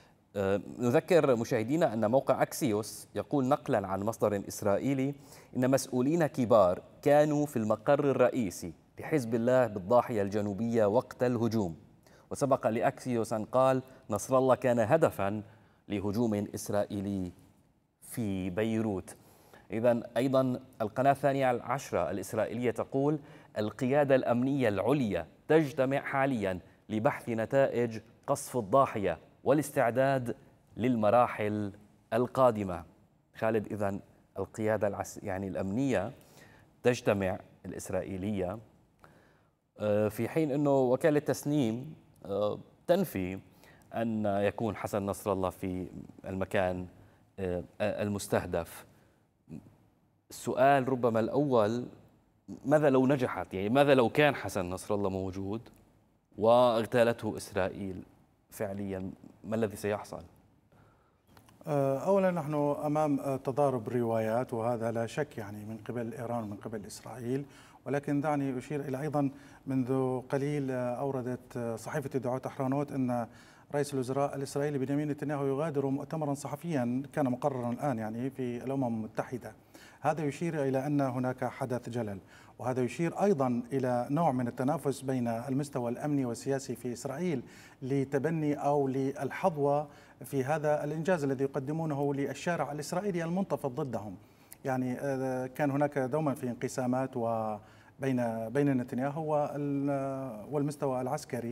نذكر مشاهدينا أن موقع أكسيوس يقول نقلا عن مصدر إسرائيلي إن مسؤولين كبار كانوا في المقر الرئيسي لحزب الله بالضاحية الجنوبية وقت الهجوم. وسبق لأكسيوس أن قال نصر الله كان هدفا لهجوم إسرائيلي في بيروت. إذن أيضا القناة الثانية عشرة الإسرائيلية تقول القيادة الأمنية العليا تجتمع حاليا لبحث نتائج قصف الضاحية والاستعداد للمراحل القادمة. خالد، إذن القيادة العس... يعني الأمنية تجتمع الإسرائيلية في حين أنه وكالة تسنيم تنفي أن يكون حسن نصر الله في المكان المستهدف. السؤال ربما الأول، ماذا لو نجحت؟ يعني ماذا لو كان حسن نصر الله موجود واغتالته إسرائيل فعليا؟ ما الذي سيحصل؟ أولا نحن أمام تضارب روايات، وهذا لا شك يعني من قبل إيران ومن قبل إسرائيل. ولكن دعني أشير إلى أيضا منذ قليل أوردت صحيفة يدعوت أحرانوت أن رئيس الوزراء الإسرائيلي بنيامين نتنياهو يغادر مؤتمرا صحفيا كان مقررا الآن يعني في الأمم المتحدة هذا يشير إلى أن هناك حدث جلل، وهذا يشير أيضا إلى نوع من التنافس بين المستوى الأمني والسياسي في إسرائيل لتبني أو للحظوة في هذا الإنجاز الذي يقدمونه للشارع الإسرائيلي المنتفض ضدهم. يعني كان هناك دوما في انقسامات وبين بين نتنياهو والمستوى العسكري.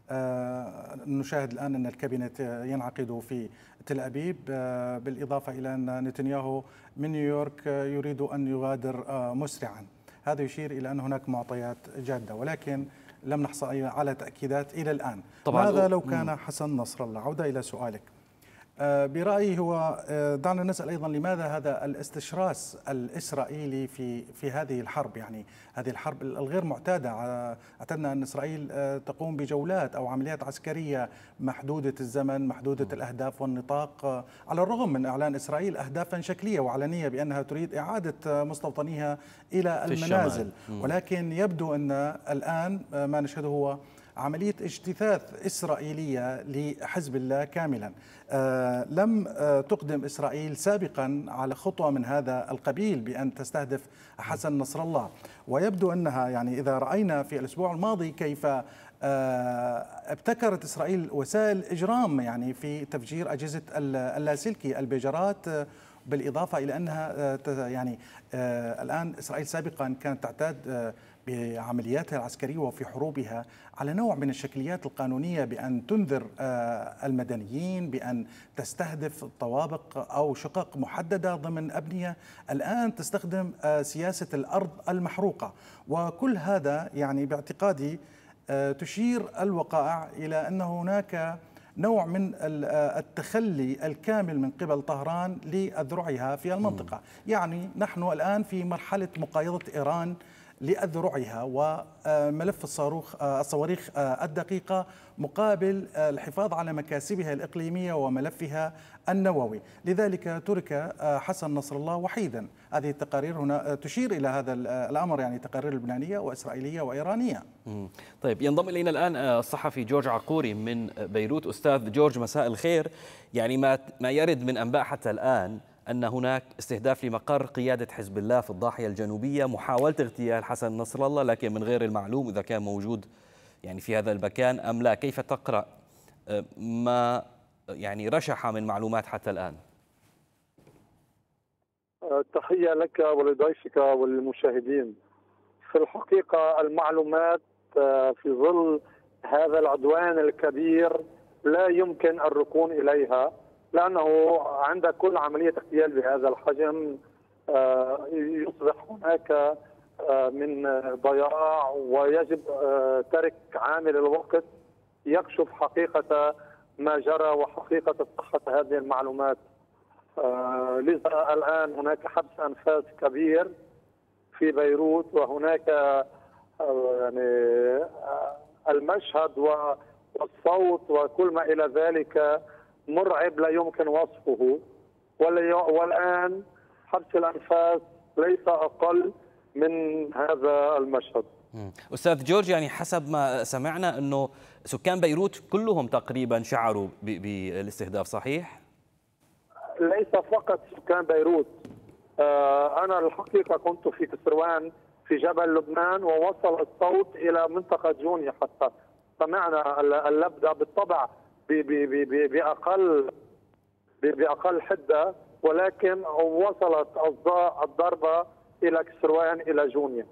نشاهد الآن أن الكابينت ينعقد في تل أبيب، بالإضافة إلى أن نتنياهو من نيويورك يريد أن يغادر مسرعا. هذا يشير إلى أن هناك معطيات جادة، ولكن لم نحصل على تأكيدات إلى الآن. طبعا ماذا لو كان حسن نصر الله؟ عودة إلى سؤالك. برأيي هو دعنا نسأل أيضا لماذا هذا الاستشراس الإسرائيلي في في هذه الحرب، يعني هذه الحرب الغير معتادة. اعتدنا أن إسرائيل تقوم بجولات أو عمليات عسكرية محدودة الزمن محدودة الأهداف والنطاق، على الرغم من إعلان إسرائيل أهدافا شكلية وعلنية بأنها تريد إعادة مستوطنيها إلى المنازل، ولكن يبدو أن الآن ما نشهده هو عملية اجتثاث إسرائيلية لحزب الله كاملا. آه لم آه تقدم إسرائيل سابقا على خطوة من هذا القبيل بأن تستهدف حسن نصر الله، ويبدو أنها يعني إذا رأينا في الأسبوع الماضي كيف آه ابتكرت إسرائيل وسائل إجرام يعني في تفجير أجهزة اللاسلكي البيجرات، بالإضافة إلى أنها يعني الآن إسرائيل سابقا كانت تعتاد بعملياتها العسكرية وفي حروبها على نوع من الشكليات القانونية بأن تنذر المدنيين، بأن تستهدف طوابق أو شقق محددة ضمن أبنية. الآن تستخدم سياسة الأرض المحروقة، وكل هذا يعني باعتقادي تشير الوقائع إلى أن هناك نوع من التخلي الكامل من قبل طهران لأذرعها في المنطقة. يعني نحن الآن في مرحلة مقايضة إيران لأذرعها وملف الصاروخ الصواريخ الدقيقة مقابل الحفاظ على مكاسبها الإقليمية وملفها النووي. لذلك ترك حسن نصر الله وحيدا. هذه التقارير هنا تشير إلى هذا الأمر، يعني تقارير لبنانية وإسرائيلية وإيرانية. طيب، ينضم إلينا الآن الصحفي جورج عقوري من بيروت. أستاذ جورج، مساء الخير. يعني ما ما يرد من أنباء حتى الآن أن هناك استهداف لمقر قيادة حزب الله في الضاحية الجنوبية، محاولة اغتيال حسن نصر الله، لكن من غير المعلوم إذا كان موجود يعني في هذا المكان أم لا. كيف تقرأ ما يعني رشح من معلومات حتى الآن؟ تحية لك ولضيفك وللمشاهدين. في الحقيقة المعلومات في ظل هذا العدوان الكبير لا يمكن الركون إليها، لأنه عند كل عملية اغتيال بهذا الحجم يصبح هناك من ضياع، ويجب ترك عامل الوقت يكشف حقيقة ما جرى وحقيقة صحة هذه المعلومات. لذا الآن هناك حبس أنفاس كبير في بيروت، وهناك يعني المشهد والصوت وكل ما إلى ذلك مرعب لا يمكن وصفه. والآن حبس الأنفاس ليس أقل من هذا المشهد. أستاذ جورج، يعني حسب ما سمعنا أنه سكان بيروت كلهم تقريبا شعروا بالاستهداف، صحيح؟ ليس فقط سكان بيروت. أنا الحقيقة كنت في كسروان في جبل لبنان، ووصل الصوت إلى منطقة جونيا، حتى سمعنا اللبدة بالطبع بأقل بأقل حدة، ولكن وصلت الضربة إلى كسروان إلى جونيا.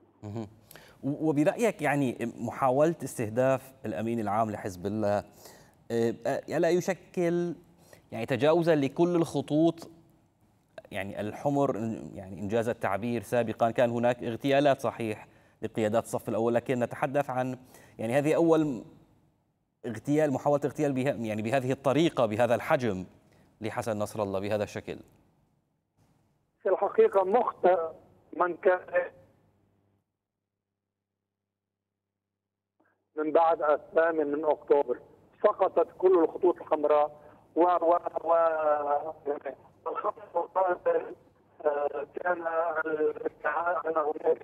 وبرأيك يعني محاولة استهداف الأمين العام لحزب الله ألا يشكل يعني تجاوزا لكل الخطوط يعني الحمر، يعني إنجاز التعبير؟ سابقا كان هناك اغتيالات صحيح لقيادات الصف الأول، لكن نتحدث عن يعني هذه أول اغتيال، محاولة اغتيال بها يعني بهذه الطريقة بهذا الحجم لحسن نصر الله بهذا الشكل. في الحقيقة مخطئ من كان من بعد الثامن من أكتوبر. سقطت كل الخطوط الحمراء و و و الخط القاتل كان الادعاء أن هناك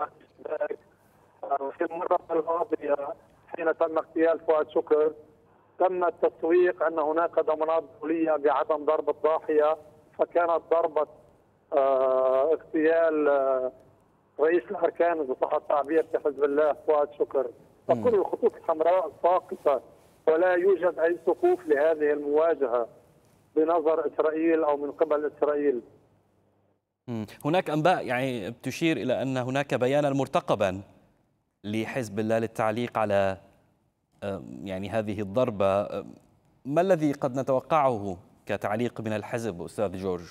في المرة الماضية حين تم اغتيال فؤاد شكر تم التسويق أن هناك ضمانات دولية بعدم ضرب الضاحية، فكانت ضربة واغتيال رئيس الاركان اذا صح التعبير في حزب الله فؤاد شكر. فكل الخطوط الحمراء ساقطه ولا يوجد اي سقوف لهذه المواجهه بنظر اسرائيل او من قبل اسرائيل. هناك انباء يعني بتشير الى ان هناك بيانا مرتقبا لحزب الله للتعليق على يعني هذه الضربه، ما الذي قد نتوقعه كتعليق من الحزب استاذ جورج؟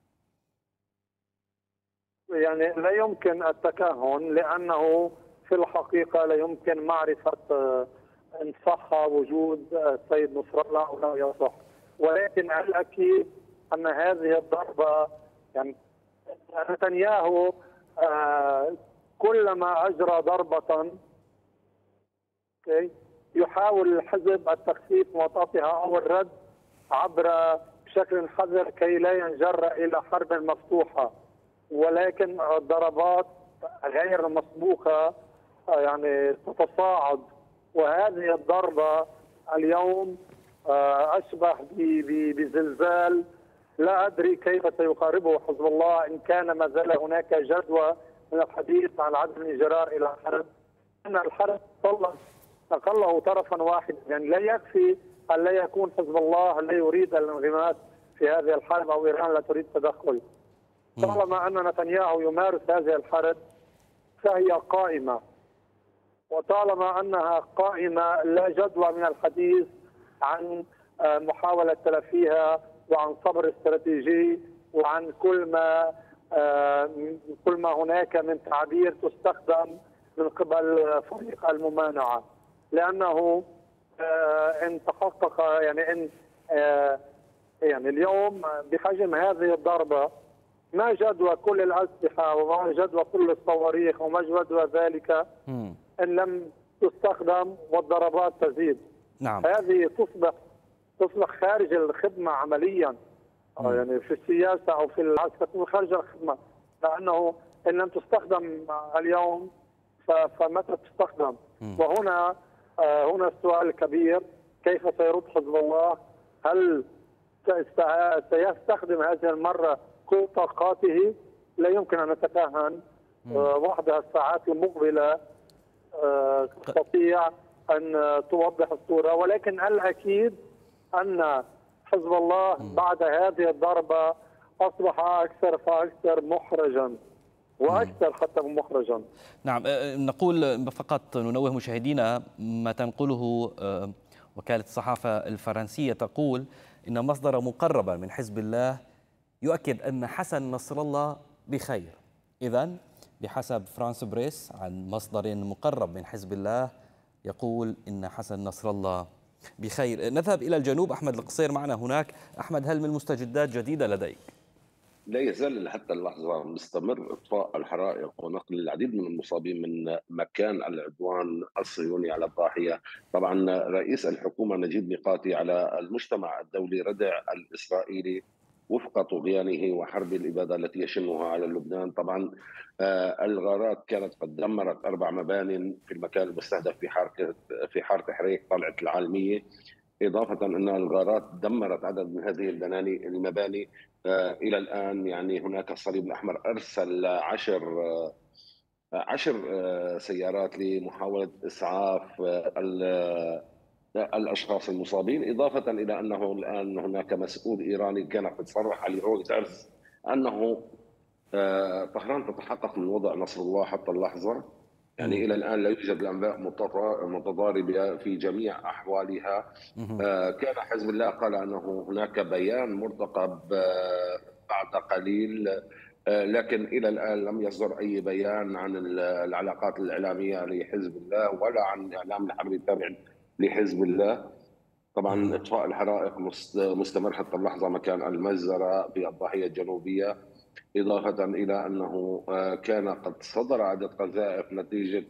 يعني لا يمكن التكهن، لانه في الحقيقه لا يمكن معرفه ان صح وجود السيد نصر الله او لا يصح، ولكن الاكيد ان هذه الضربه يعني نتنياهو كلما اجرى ضربه يحاول الحزب التخفيف وطأتها او الرد عبر بشكل حذر كي لا ينجر الى حرب مفتوحه، ولكن الضربات غير مسبوقه يعني تتصاعد. وهذه الضربه اليوم اشبه بزلزال لا ادري كيف سيقاربه حزب الله ان كان ما زال هناك جدوى من الحديث عن عدم الانجرار الى الحرب. ان الحرب طلت اقله طرفا واحدا، يعني لا يكفي ان لا يكون حزب الله لا يريد الانغماس في هذه الحرب او ايران لا تريد التدخل. طالما ان نتنياهو يمارس هذه الحرب فهي قائمه، وطالما انها قائمه لا جدوى من الحديث عن محاوله تلافيها وعن صبر استراتيجي وعن كل ما كل ما هناك من تعابير تستخدم من قبل فريق الممانعه، لانه ان تحقق يعني ان يعني اليوم بحجم هذه الضربه ما جدوى كل الاسلحه وما جدوى كل الصواريخ وما جدوى ذلك ان لم تستخدم والضربات تزيد. نعم. هذه تصبح تصبح خارج الخدمه عمليا، مم. يعني في السياسه او في العسكر خارج الخدمه، لانه ان لم تستخدم اليوم فمتى تستخدم؟ مم. وهنا هنا السؤال الكبير، كيف سيرد حزب الله؟ هل سيستخدم هذه المره كل طاقاته؟ لا يمكن ان نتكهن. وحدها الساعات المقبله تستطيع ان توضح الصوره، ولكن الاكيد ان حزب الله بعد هذه الضربه اصبح اكثر فاكثر محرجا واكثر حتى محرجا. نعم، نقول فقط ننوه مشاهدينا ما تنقله وكاله الصحافه الفرنسيه، تقول ان مصدر مقربا من حزب الله يؤكد ان حسن نصر الله بخير. اذا بحسب فرانس بريس عن مصدر مقرب من حزب الله يقول ان حسن نصر الله بخير. نذهب الى الجنوب، احمد القصير معنا هناك. احمد، هل من مستجدات جديده لديك؟ لا يزال حتى اللحظه مستمر اطفاء الحرائق ونقل العديد من المصابين من مكان العدوان الصهيوني على الضاحيه. طبعا رئيس الحكومه نجيب ميقاتي على المجتمع الدولي ردع الاسرائيلي وفق طغيانه وحرب الاباده التي يشنها على لبنان. طبعا الغارات كانت قد دمرت اربع مباني في المكان المستهدف في حاره في حاره حريق طلعه العالميه، اضافه ان الغارات دمرت عدد من هذه المباني المباني الى الان. يعني هناك الصليب الاحمر ارسل عشر عشر سيارات لمحاوله اسعاف الاشخاص المصابين، اضافه الى انه الان هناك مسؤول ايراني كان قد صرح لرويترز انه طهران تتحقق من وضع نصر الله حتى اللحظه. يعني الى الان لا يوجد الانباء متضاربه في جميع احوالها. كان حزب الله قال انه هناك بيان مرتقب بعد قليل، لكن الى الان لم يصدر اي بيان عن العلاقات الاعلاميه لحزب الله ولا عن اعلام الحرب التابع لحزب الله. طبعا اطفاء الحرائق مستمر حتى اللحظه مكان المجزره في الضاحيه الجنوبيه، إضافة إلى أنه كان قد صدر عدة قذائف نتيجة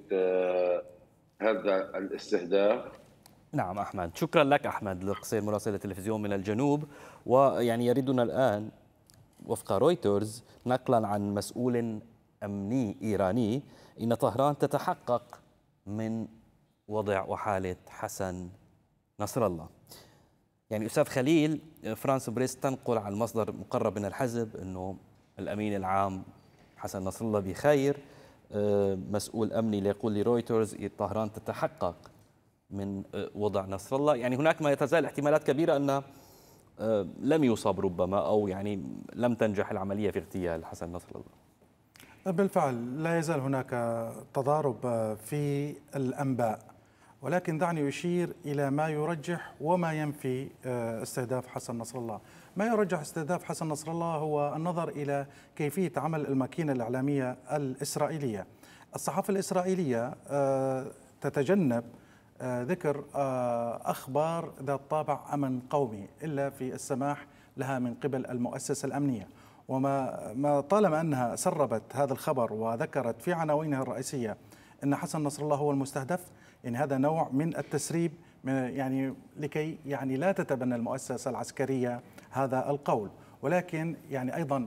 هذا الاستهداف. نعم أحمد، شكرا لك أحمد القصير مراسل التلفزيون من الجنوب. ويعني يريدنا الآن وفق رويترز نقلا عن مسؤول أمني إيراني إن طهران تتحقق من وضع وحالة حسن نصر الله. يعني أستاذ خليل، فرانس بريس تنقل عن مصدر مقرب من الحزب أنه الأمين العام حسن نصر الله بخير. مسؤول أمني يقول لرويترز طهران تتحقق من وضع نصر الله، يعني هناك ما يتزال احتمالات كبيرة أن لم يصاب ربما، أو يعني لم تنجح العملية في اغتيال حسن نصر الله. بالفعل لا يزال هناك تضارب في الأنباء، ولكن دعني أشير إلى ما يرجح وما ينفي استهداف حسن نصر الله. ما يرجح استهداف حسن نصر الله هو النظر إلى كيفية عمل الماكينة الإعلامية الإسرائيلية. الصحافة الإسرائيلية تتجنب ذكر أخبار ذات طابع أمن قومي إلا في السماح لها من قبل المؤسسة الأمنية، وما ما طالما أنها سربت هذا الخبر وذكرت في عناوينها الرئيسية أن حسن نصر الله هو المستهدف، يعني هذا نوع من التسريب، يعني لكي يعني لا تتبنى المؤسسة العسكرية هذا القول. ولكن يعني أيضا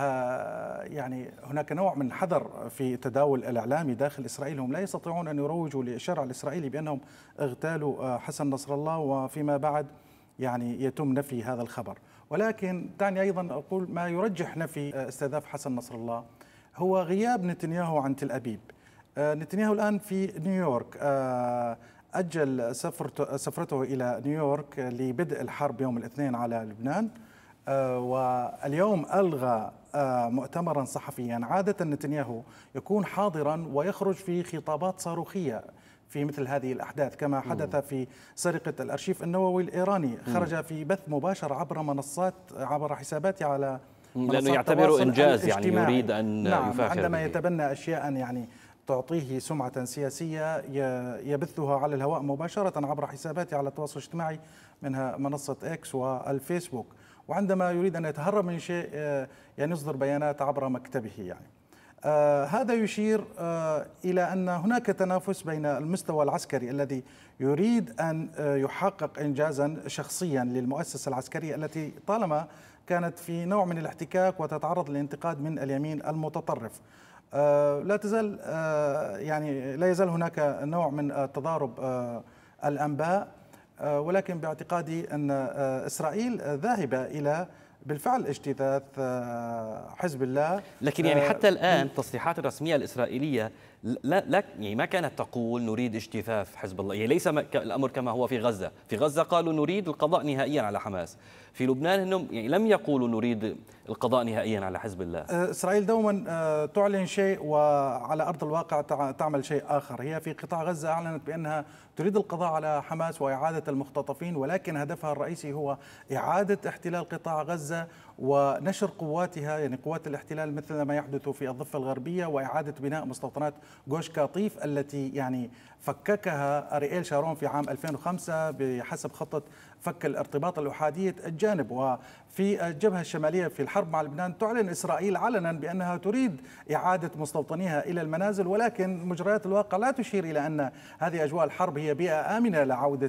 يعني هناك نوع من الحذر في التداول الإعلامي داخل إسرائيل. هم لا يستطيعون أن يروجوا للشارع الإسرائيلي بأنهم اغتالوا حسن نصر الله وفيما بعد يعني يتم نفي هذا الخبر. ولكن دعني أيضا أقول ما يرجح نفي استهداف حسن نصر الله هو غياب نتنياهو عن تل أبيب. نتنياهو الآن في نيويورك، أجل سفرته إلى نيويورك لبدء الحرب يوم الاثنين على لبنان، واليوم ألغى مؤتمرا صحفيا. عادة نتنياهو يكون حاضرا ويخرج في خطابات صاروخية في مثل هذه الأحداث، كما حدث في سرقة الأرشيف النووي الإيراني، خرج في بث مباشر عبر منصات عبر حساباته على لأنه يعتبره إنجاز، يعني يريد أن نعم يفاخر عندما به. يتبنى أشياء يعني تعطيه سمعة سياسية يبثها على الهواء مباشرة عبر حساباته على التواصل الاجتماعي، منها منصة إكس والفيسبوك. وعندما يريد أن يتهرب من شيء يعني يصدر بيانات عبر مكتبه. يعني آه هذا يشير آه إلى أن هناك تنافس بين المستوى العسكري الذي يريد أن آه يحقق إنجازا شخصيا للمؤسسة العسكرية التي طالما كانت في نوع من الاحتكاك وتتعرض للانتقاد من اليمين المتطرف. آه لا تزال آه يعني لا يزال هناك نوع من تضارب آه الأنباء، آه ولكن باعتقادي أن آه إسرائيل ذاهبة إلى بالفعل اجتثاث حزب الله. لكن يعني حتى الآن التصريحات الرسمية الإسرائيلية لا لا يعني ما كانت تقول نريد اجتثاث حزب الله، يعني ليس الأمر كما هو في غزة. في غزة قالوا نريد القضاء نهائيا على حماس، في لبنان انهم يعني لم يقولوا نريد القضاء نهائيا على حزب الله. إسرائيل دوما تعلن شيء وعلى أرض الواقع تعمل شيء آخر. هي في قطاع غزة أعلنت بأنها تريد القضاء على حماس وإعادة المختطفين، ولكن هدفها الرئيسي هو إعادة احتلال قطاع غزة ونشر قواتها، يعني قوات الاحتلال مثل ما يحدث في الضفة الغربية، وإعادة بناء مستوطنات جوش قاطيف التي يعني فككها أرييل شارون في عام ألفين وخمسة بحسب خطة فك الارتباط الأحادية الجانب. وفي الجبهة الشمالية في الحرب مع لبنان تعلن إسرائيل علنا بأنها تريد إعادة مستوطنيها إلى المنازل، ولكن مجريات الواقع لا تشير إلى أن هذه أجواء الحرب هي بيئة آمنة لعودة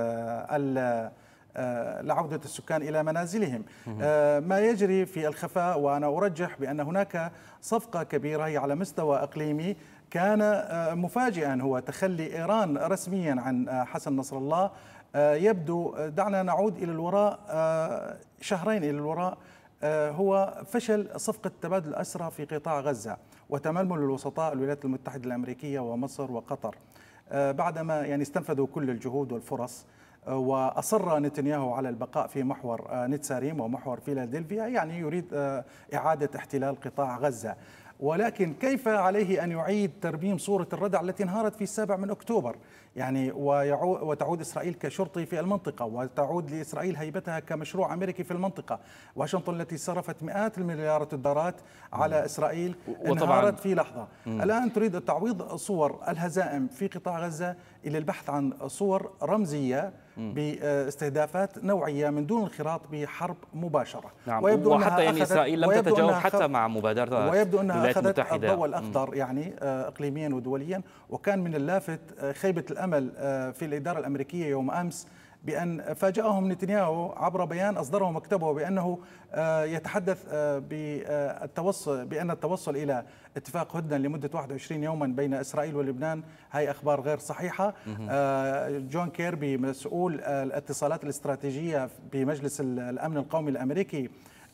لعودة السكان إلى منازلهم. ما يجري في الخفاء، وأنا أرجح بأن هناك صفقة كبيرة هي على مستوى إقليمي كان مفاجئا، هو تخلي إيران رسميا عن حسن نصر الله. يبدو دعنا نعود إلى الوراء شهرين إلى الوراء، هو فشل صفقة تبادل الأسرى في قطاع غزة وتململ الوسطاء الولايات المتحدة الأمريكية ومصر وقطر بعدما يعني استنفذوا كل الجهود والفرص. وأصر نتنياهو على البقاء في محور نتساريم ومحور فيلادلفيا، يعني يريد إعادة احتلال قطاع غزة. ولكن كيف عليه أن يعيد ترميم صورة الردع التي انهارت في السابع من أكتوبر، يعني وتعود إسرائيل كشرطي في المنطقة، وتعود لإسرائيل هيبتها كمشروع أمريكي في المنطقة. واشنطن التي صرفت مئات المليارات الدولارات على إسرائيل انهارت في لحظة. مم. الآن تريد تعويض صور الهزائم في قطاع غزة إلى البحث عن صور رمزية باستهدافات نوعية من دون الانخراط بحرب مباشرة. نعم. ويبدو وحتى يعني إسرائيل لم تتجاوب حتى مع مبادرات ويبدو أنها أخذت الضوء الأخضر يعني إقليميا ودوليا. وكان من اللافت خيبة الأمل في الإدارة الأمريكية يوم أمس بأن فاجأهم نتنياهو عبر بيان أصدره مكتبه بأنه يتحدث بالتوصل بأن التوصل إلى اتفاق هدنة لمدة واحد وعشرين يوما بين إسرائيل ولبنان هي أخبار غير صحيحة. جون كيربي مسؤول الاتصالات الاستراتيجية بمجلس الأمن القومي الأمريكي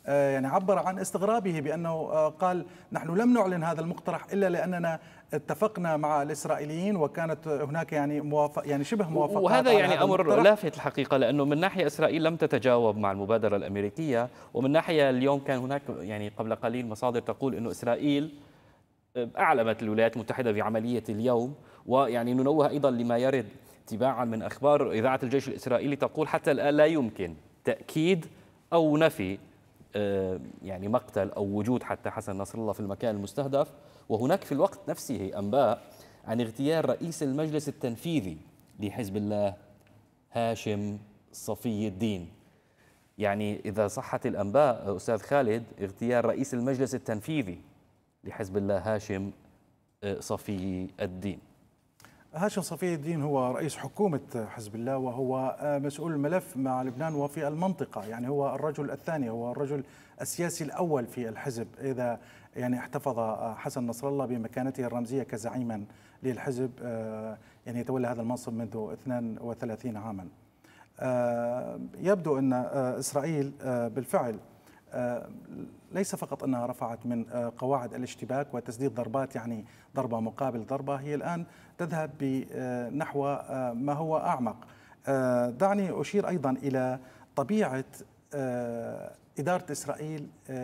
يعني عبر عن استغرابه بأنه قال نحن لم نعلن هذا المقترح إلا لأننا اتفقنا مع الإسرائيليين وكانت هناك يعني موافق يعني شبه موافقات. وهذا يعني أمر لافت الحقيقة، لأنه من ناحية إسرائيل لم تتجاوب مع المبادرة الأمريكية، ومن ناحية اليوم كان هناك يعني قبل قليل مصادر تقول أنه إسرائيل أعلمت الولايات المتحدة بعملية اليوم. ويعني ننوه أيضا لما يرد تباعا من أخبار إذاعة الجيش الإسرائيلي تقول حتى الآن لا يمكن تأكيد أو نفي يعني مقتل أو وجود حتى حسن نصر الله في المكان المستهدف. وهناك في الوقت نفسه أنباء عن اغتيال رئيس المجلس التنفيذي لحزب الله هاشم صفي الدين. يعني إذا صحت الأنباء أستاذ خالد، اغتيال رئيس المجلس التنفيذي لحزب الله هاشم صفي الدين. هاشم صفي الدين هو رئيس حكومة حزب الله، وهو مسؤول الملف مع لبنان وفي المنطقة، يعني هو الرجل الثاني، هو الرجل السياسي الأول في الحزب. إذا يعني احتفظ حسن نصر الله بمكانته الرمزية كزعيما للحزب، يعني يتولى هذا المنصب منذ اثنين وثلاثين عاما. يبدو أن إسرائيل بالفعل ليس فقط أنها رفعت من قواعد الاشتباك وتسديد ضربات، يعني ضربة مقابل ضربة، هي الآن تذهب نحو ما هو أعمق. دعني أشير أيضا إلى طبيعة إدارة إسرائيل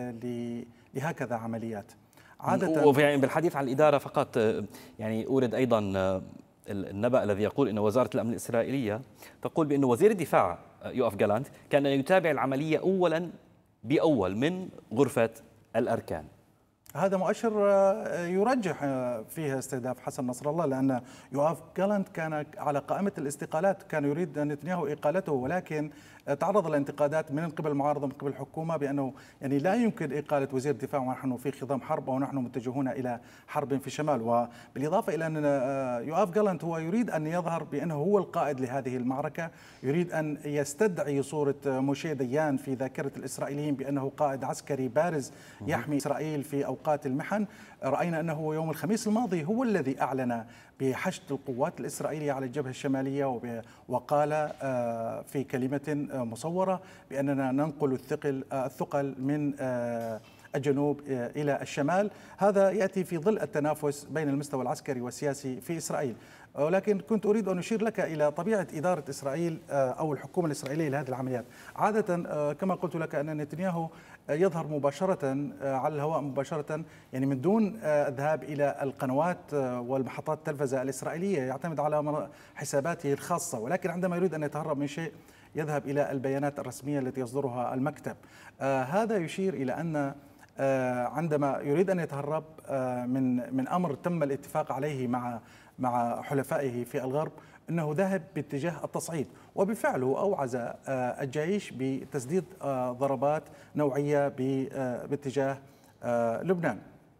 لهكذا عمليات. عادة وفي بالحديث عن الإدارة فقط يعني أورد أيضا النبأ الذي يقول أن وزارة الأمن الإسرائيلية تقول بأن وزير الدفاع يوآف جالانت كان يتابع العملية أولا بأول من غرفة الأركان. هذا مؤشر يرجح فيها استهداف حسن نصر الله، لأن يوآف جالانت كان على قائمة الاستقالات، كان يريد نتنياهو إقالته، ولكن تعرض لانتقادات من قبل المعارضة من قبل الحكومة بأنه يعني لا يمكن إقالة وزير الدفاع ونحن في خضم حرب ونحن متجهون إلى حرب في الشمال. وبالإضافة إلى أن يوآف جالانت هو يريد أن يظهر بأنه هو القائد لهذه المعركة، يريد أن يستدعي صورة موشي ديان في ذاكرة الإسرائيليين بأنه قائد عسكري بارز يحمي إسرائيل في أوقات المحن. رأينا أنه يوم الخميس الماضي هو الذي أعلن بحشد القوات الإسرائيلية على الجبهة الشمالية، وقال في كلمة مصورة بأننا ننقل الثقل الثقل من الجنوب إلى الشمال. هذا يأتي في ظل التنافس بين المستوى العسكري والسياسي في إسرائيل. ولكن كنت أريد أن أشير لك إلى طبيعة إدارة إسرائيل أو الحكومة الإسرائيلية لهذه العمليات. عادة كما قلت لك أن نتنياهو يظهر مباشرة على الهواء مباشرة، يعني من دون الذهاب إلى القنوات والمحطات التلفزة الإسرائيلية، يعتمد على حساباته الخاصة، ولكن عندما يريد أن يتهرب من شيء يذهب إلى البيانات الرسمية التي يصدرها المكتب. هذا يشير إلى أن عندما يريد أن يتهرب من من أمر تم الاتفاق عليه مع مع حلفائه في الغرب، أنه ذهب باتجاه التصعيد، وبالفعل هو أوعز الجيش بتسديد ضربات نوعية باتجاه لبنان.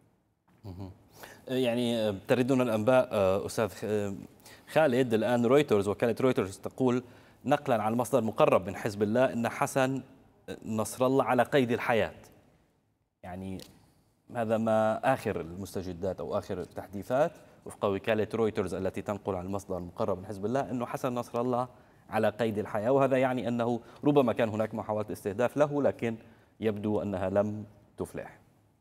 يعني تردون الأنباء أستاذ خالد، الآن رويترز وكالة رويترز تقول نقلا عن مصدر مقرب من حزب الله أن حسن نصر الله على قيد الحياة. يعني هذا ما آخر المستجدات أو آخر التحديثات وفق وكالة رويترز التي تنقل عن المصدر المقرب من حزب الله أنه حسن نصر الله على قيد الحياة، وهذا يعني أنه ربما كان هناك محاولة استهداف له لكن يبدو أنها لم تفلح.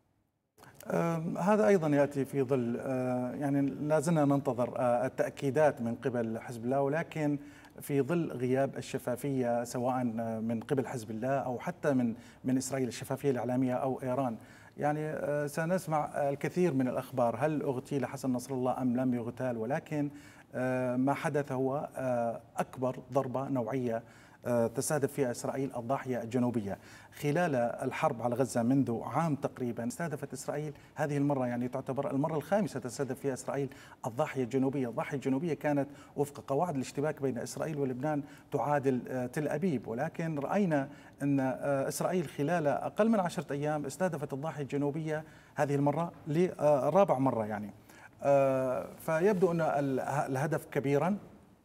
هذا أيضا يأتي في ظل يعني لازلنا ننتظر التأكيدات من قبل حزب الله، ولكن في ظل غياب الشفافية سواء من قبل حزب الله أو حتى من من إسرائيل، الشفافية الإعلامية أو إيران. يعني سنسمع الكثير من الأخبار، هل اغتيل حسن نصر الله أم لم يغتال، ولكن ما حدث هو أكبر ضربة نوعية تستهدف فيها إسرائيل الضاحية الجنوبية. خلال الحرب على غزة منذ عام تقريبا استهدفت إسرائيل هذه المرة، يعني تعتبر المرة الخامسة تستهدف فيها إسرائيل الضاحية الجنوبية. الضاحية الجنوبية كانت وفق قواعد الاشتباك بين إسرائيل ولبنان تعادل تل أبيب، ولكن رأينا أن إسرائيل خلال أقل من عشرة أيام استهدفت الضاحية الجنوبية هذه المرة لرابع مرة. يعني فيبدو أن الهدف كبيرا،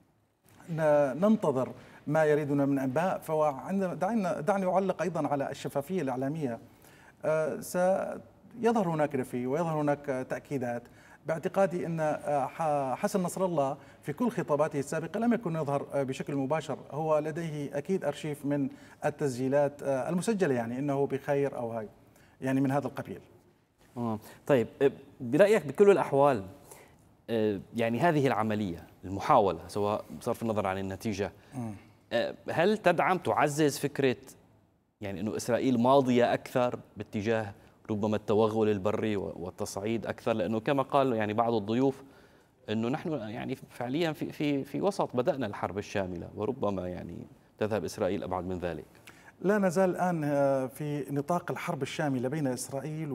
ننتظر ما يريدنا من أنباء. فعندما دعني دعني أعلق أيضا على الشفافية الإعلامية. سيظهر هناك نفي ويظهر هناك تأكيدات. باعتقادي أن حسن نصر الله في كل خطاباته السابقة لم يكن يظهر بشكل مباشر. هو لديه أكيد أرشيف من التسجيلات المسجلة، يعني أنه بخير أو هاي يعني من هذا القبيل. آه. طيب برأيك بكل الأحوال يعني هذه العملية المحاولة سواء بصرف النظر عن النتيجة هل تدعم تعزز فكرة يعني أنه إسرائيل ماضية أكثر باتجاه ربما التوغل البري والتصعيد أكثر؟ لأنه كما قال يعني بعض الضيوف أنه نحن يعني فعليا في في في وسط بدأنا الحرب الشاملة وربما يعني تذهب إسرائيل أبعد من ذلك. لا نزال الآن في نطاق الحرب الشاملة بين إسرائيل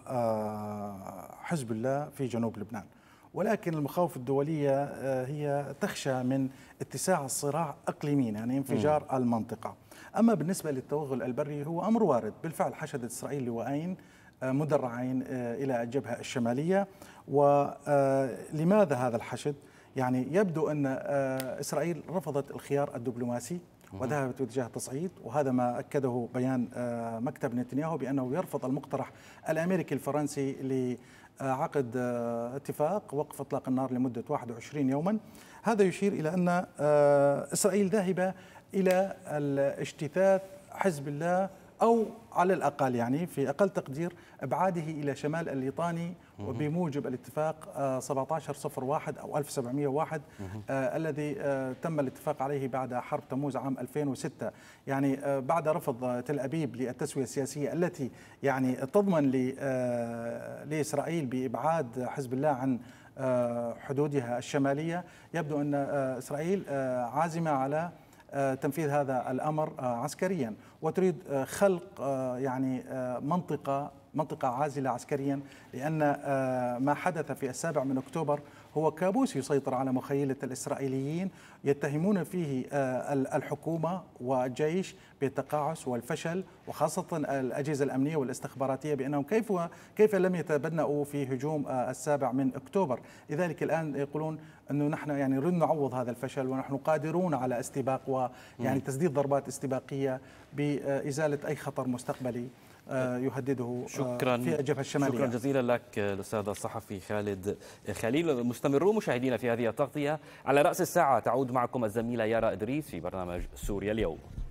وحزب الله في جنوب لبنان، ولكن المخاوف الدولية هي تخشى من اتساع الصراع إقليميا يعني انفجار م. المنطقة. أما بالنسبة للتوغل البري هو أمر وارد، بالفعل حشدت إسرائيل لواءين مدرعين إلى الجبهة الشمالية. ولماذا هذا الحشد؟ يعني يبدو أن إسرائيل رفضت الخيار الدبلوماسي وذهبت باتجاه التصعيد، وهذا ما أكده بيان مكتب نتنياهو بأنه يرفض المقترح الأمريكي الفرنسي لعقد اتفاق وقف إطلاق النار لمدة واحد وعشرين يوما. هذا يشير إلى أن إسرائيل ذاهبة إلى الاجتثاث حزب الله، أو على الأقل يعني في أقل تقدير إبعاده إلى شمال الليطاني، وبموجب الاتفاق سبعة عشر صفر واحد أو ألف وسبعمئة وواحد آه الذي آه تم الاتفاق عليه بعد حرب تموز عام ألفين وستة، يعني آه بعد رفض تل أبيب للتسوية السياسية التي يعني تضمن آه لإسرائيل بإبعاد حزب الله عن آه حدودها الشمالية. يبدو أن آه إسرائيل آه عازمة على تنفيذ هذا الأمر عسكريا، وتريد خلق يعني منطقة منطقة عازلة عسكريا، لأن ما حدث في السابع من أكتوبر هو كابوس يسيطر على مخيلة الإسرائيليين، يتهمون فيه الحكومة والجيش بالتقاعس والفشل، وخاصة الأجهزة الأمنية والاستخباراتية بأنهم كيف كيف لم يتبنؤوا في هجوم السابع من أكتوبر. لذلك الآن يقولون أنه نحن يعني نريد نعوض هذا الفشل، ونحن قادرون على استباق ويعني تسديد ضربات استباقية بإزالة أي خطر مستقبلي يهدده شكرا في الجبهة الشمالية. شكرا جزيلا لك الأستاذ الصحفي خالد خليل. مستمرون مشاهدينا في هذه التغطية. على رأس الساعة تعود معكم الزميلة يارا إدريس في برنامج سوريا اليوم.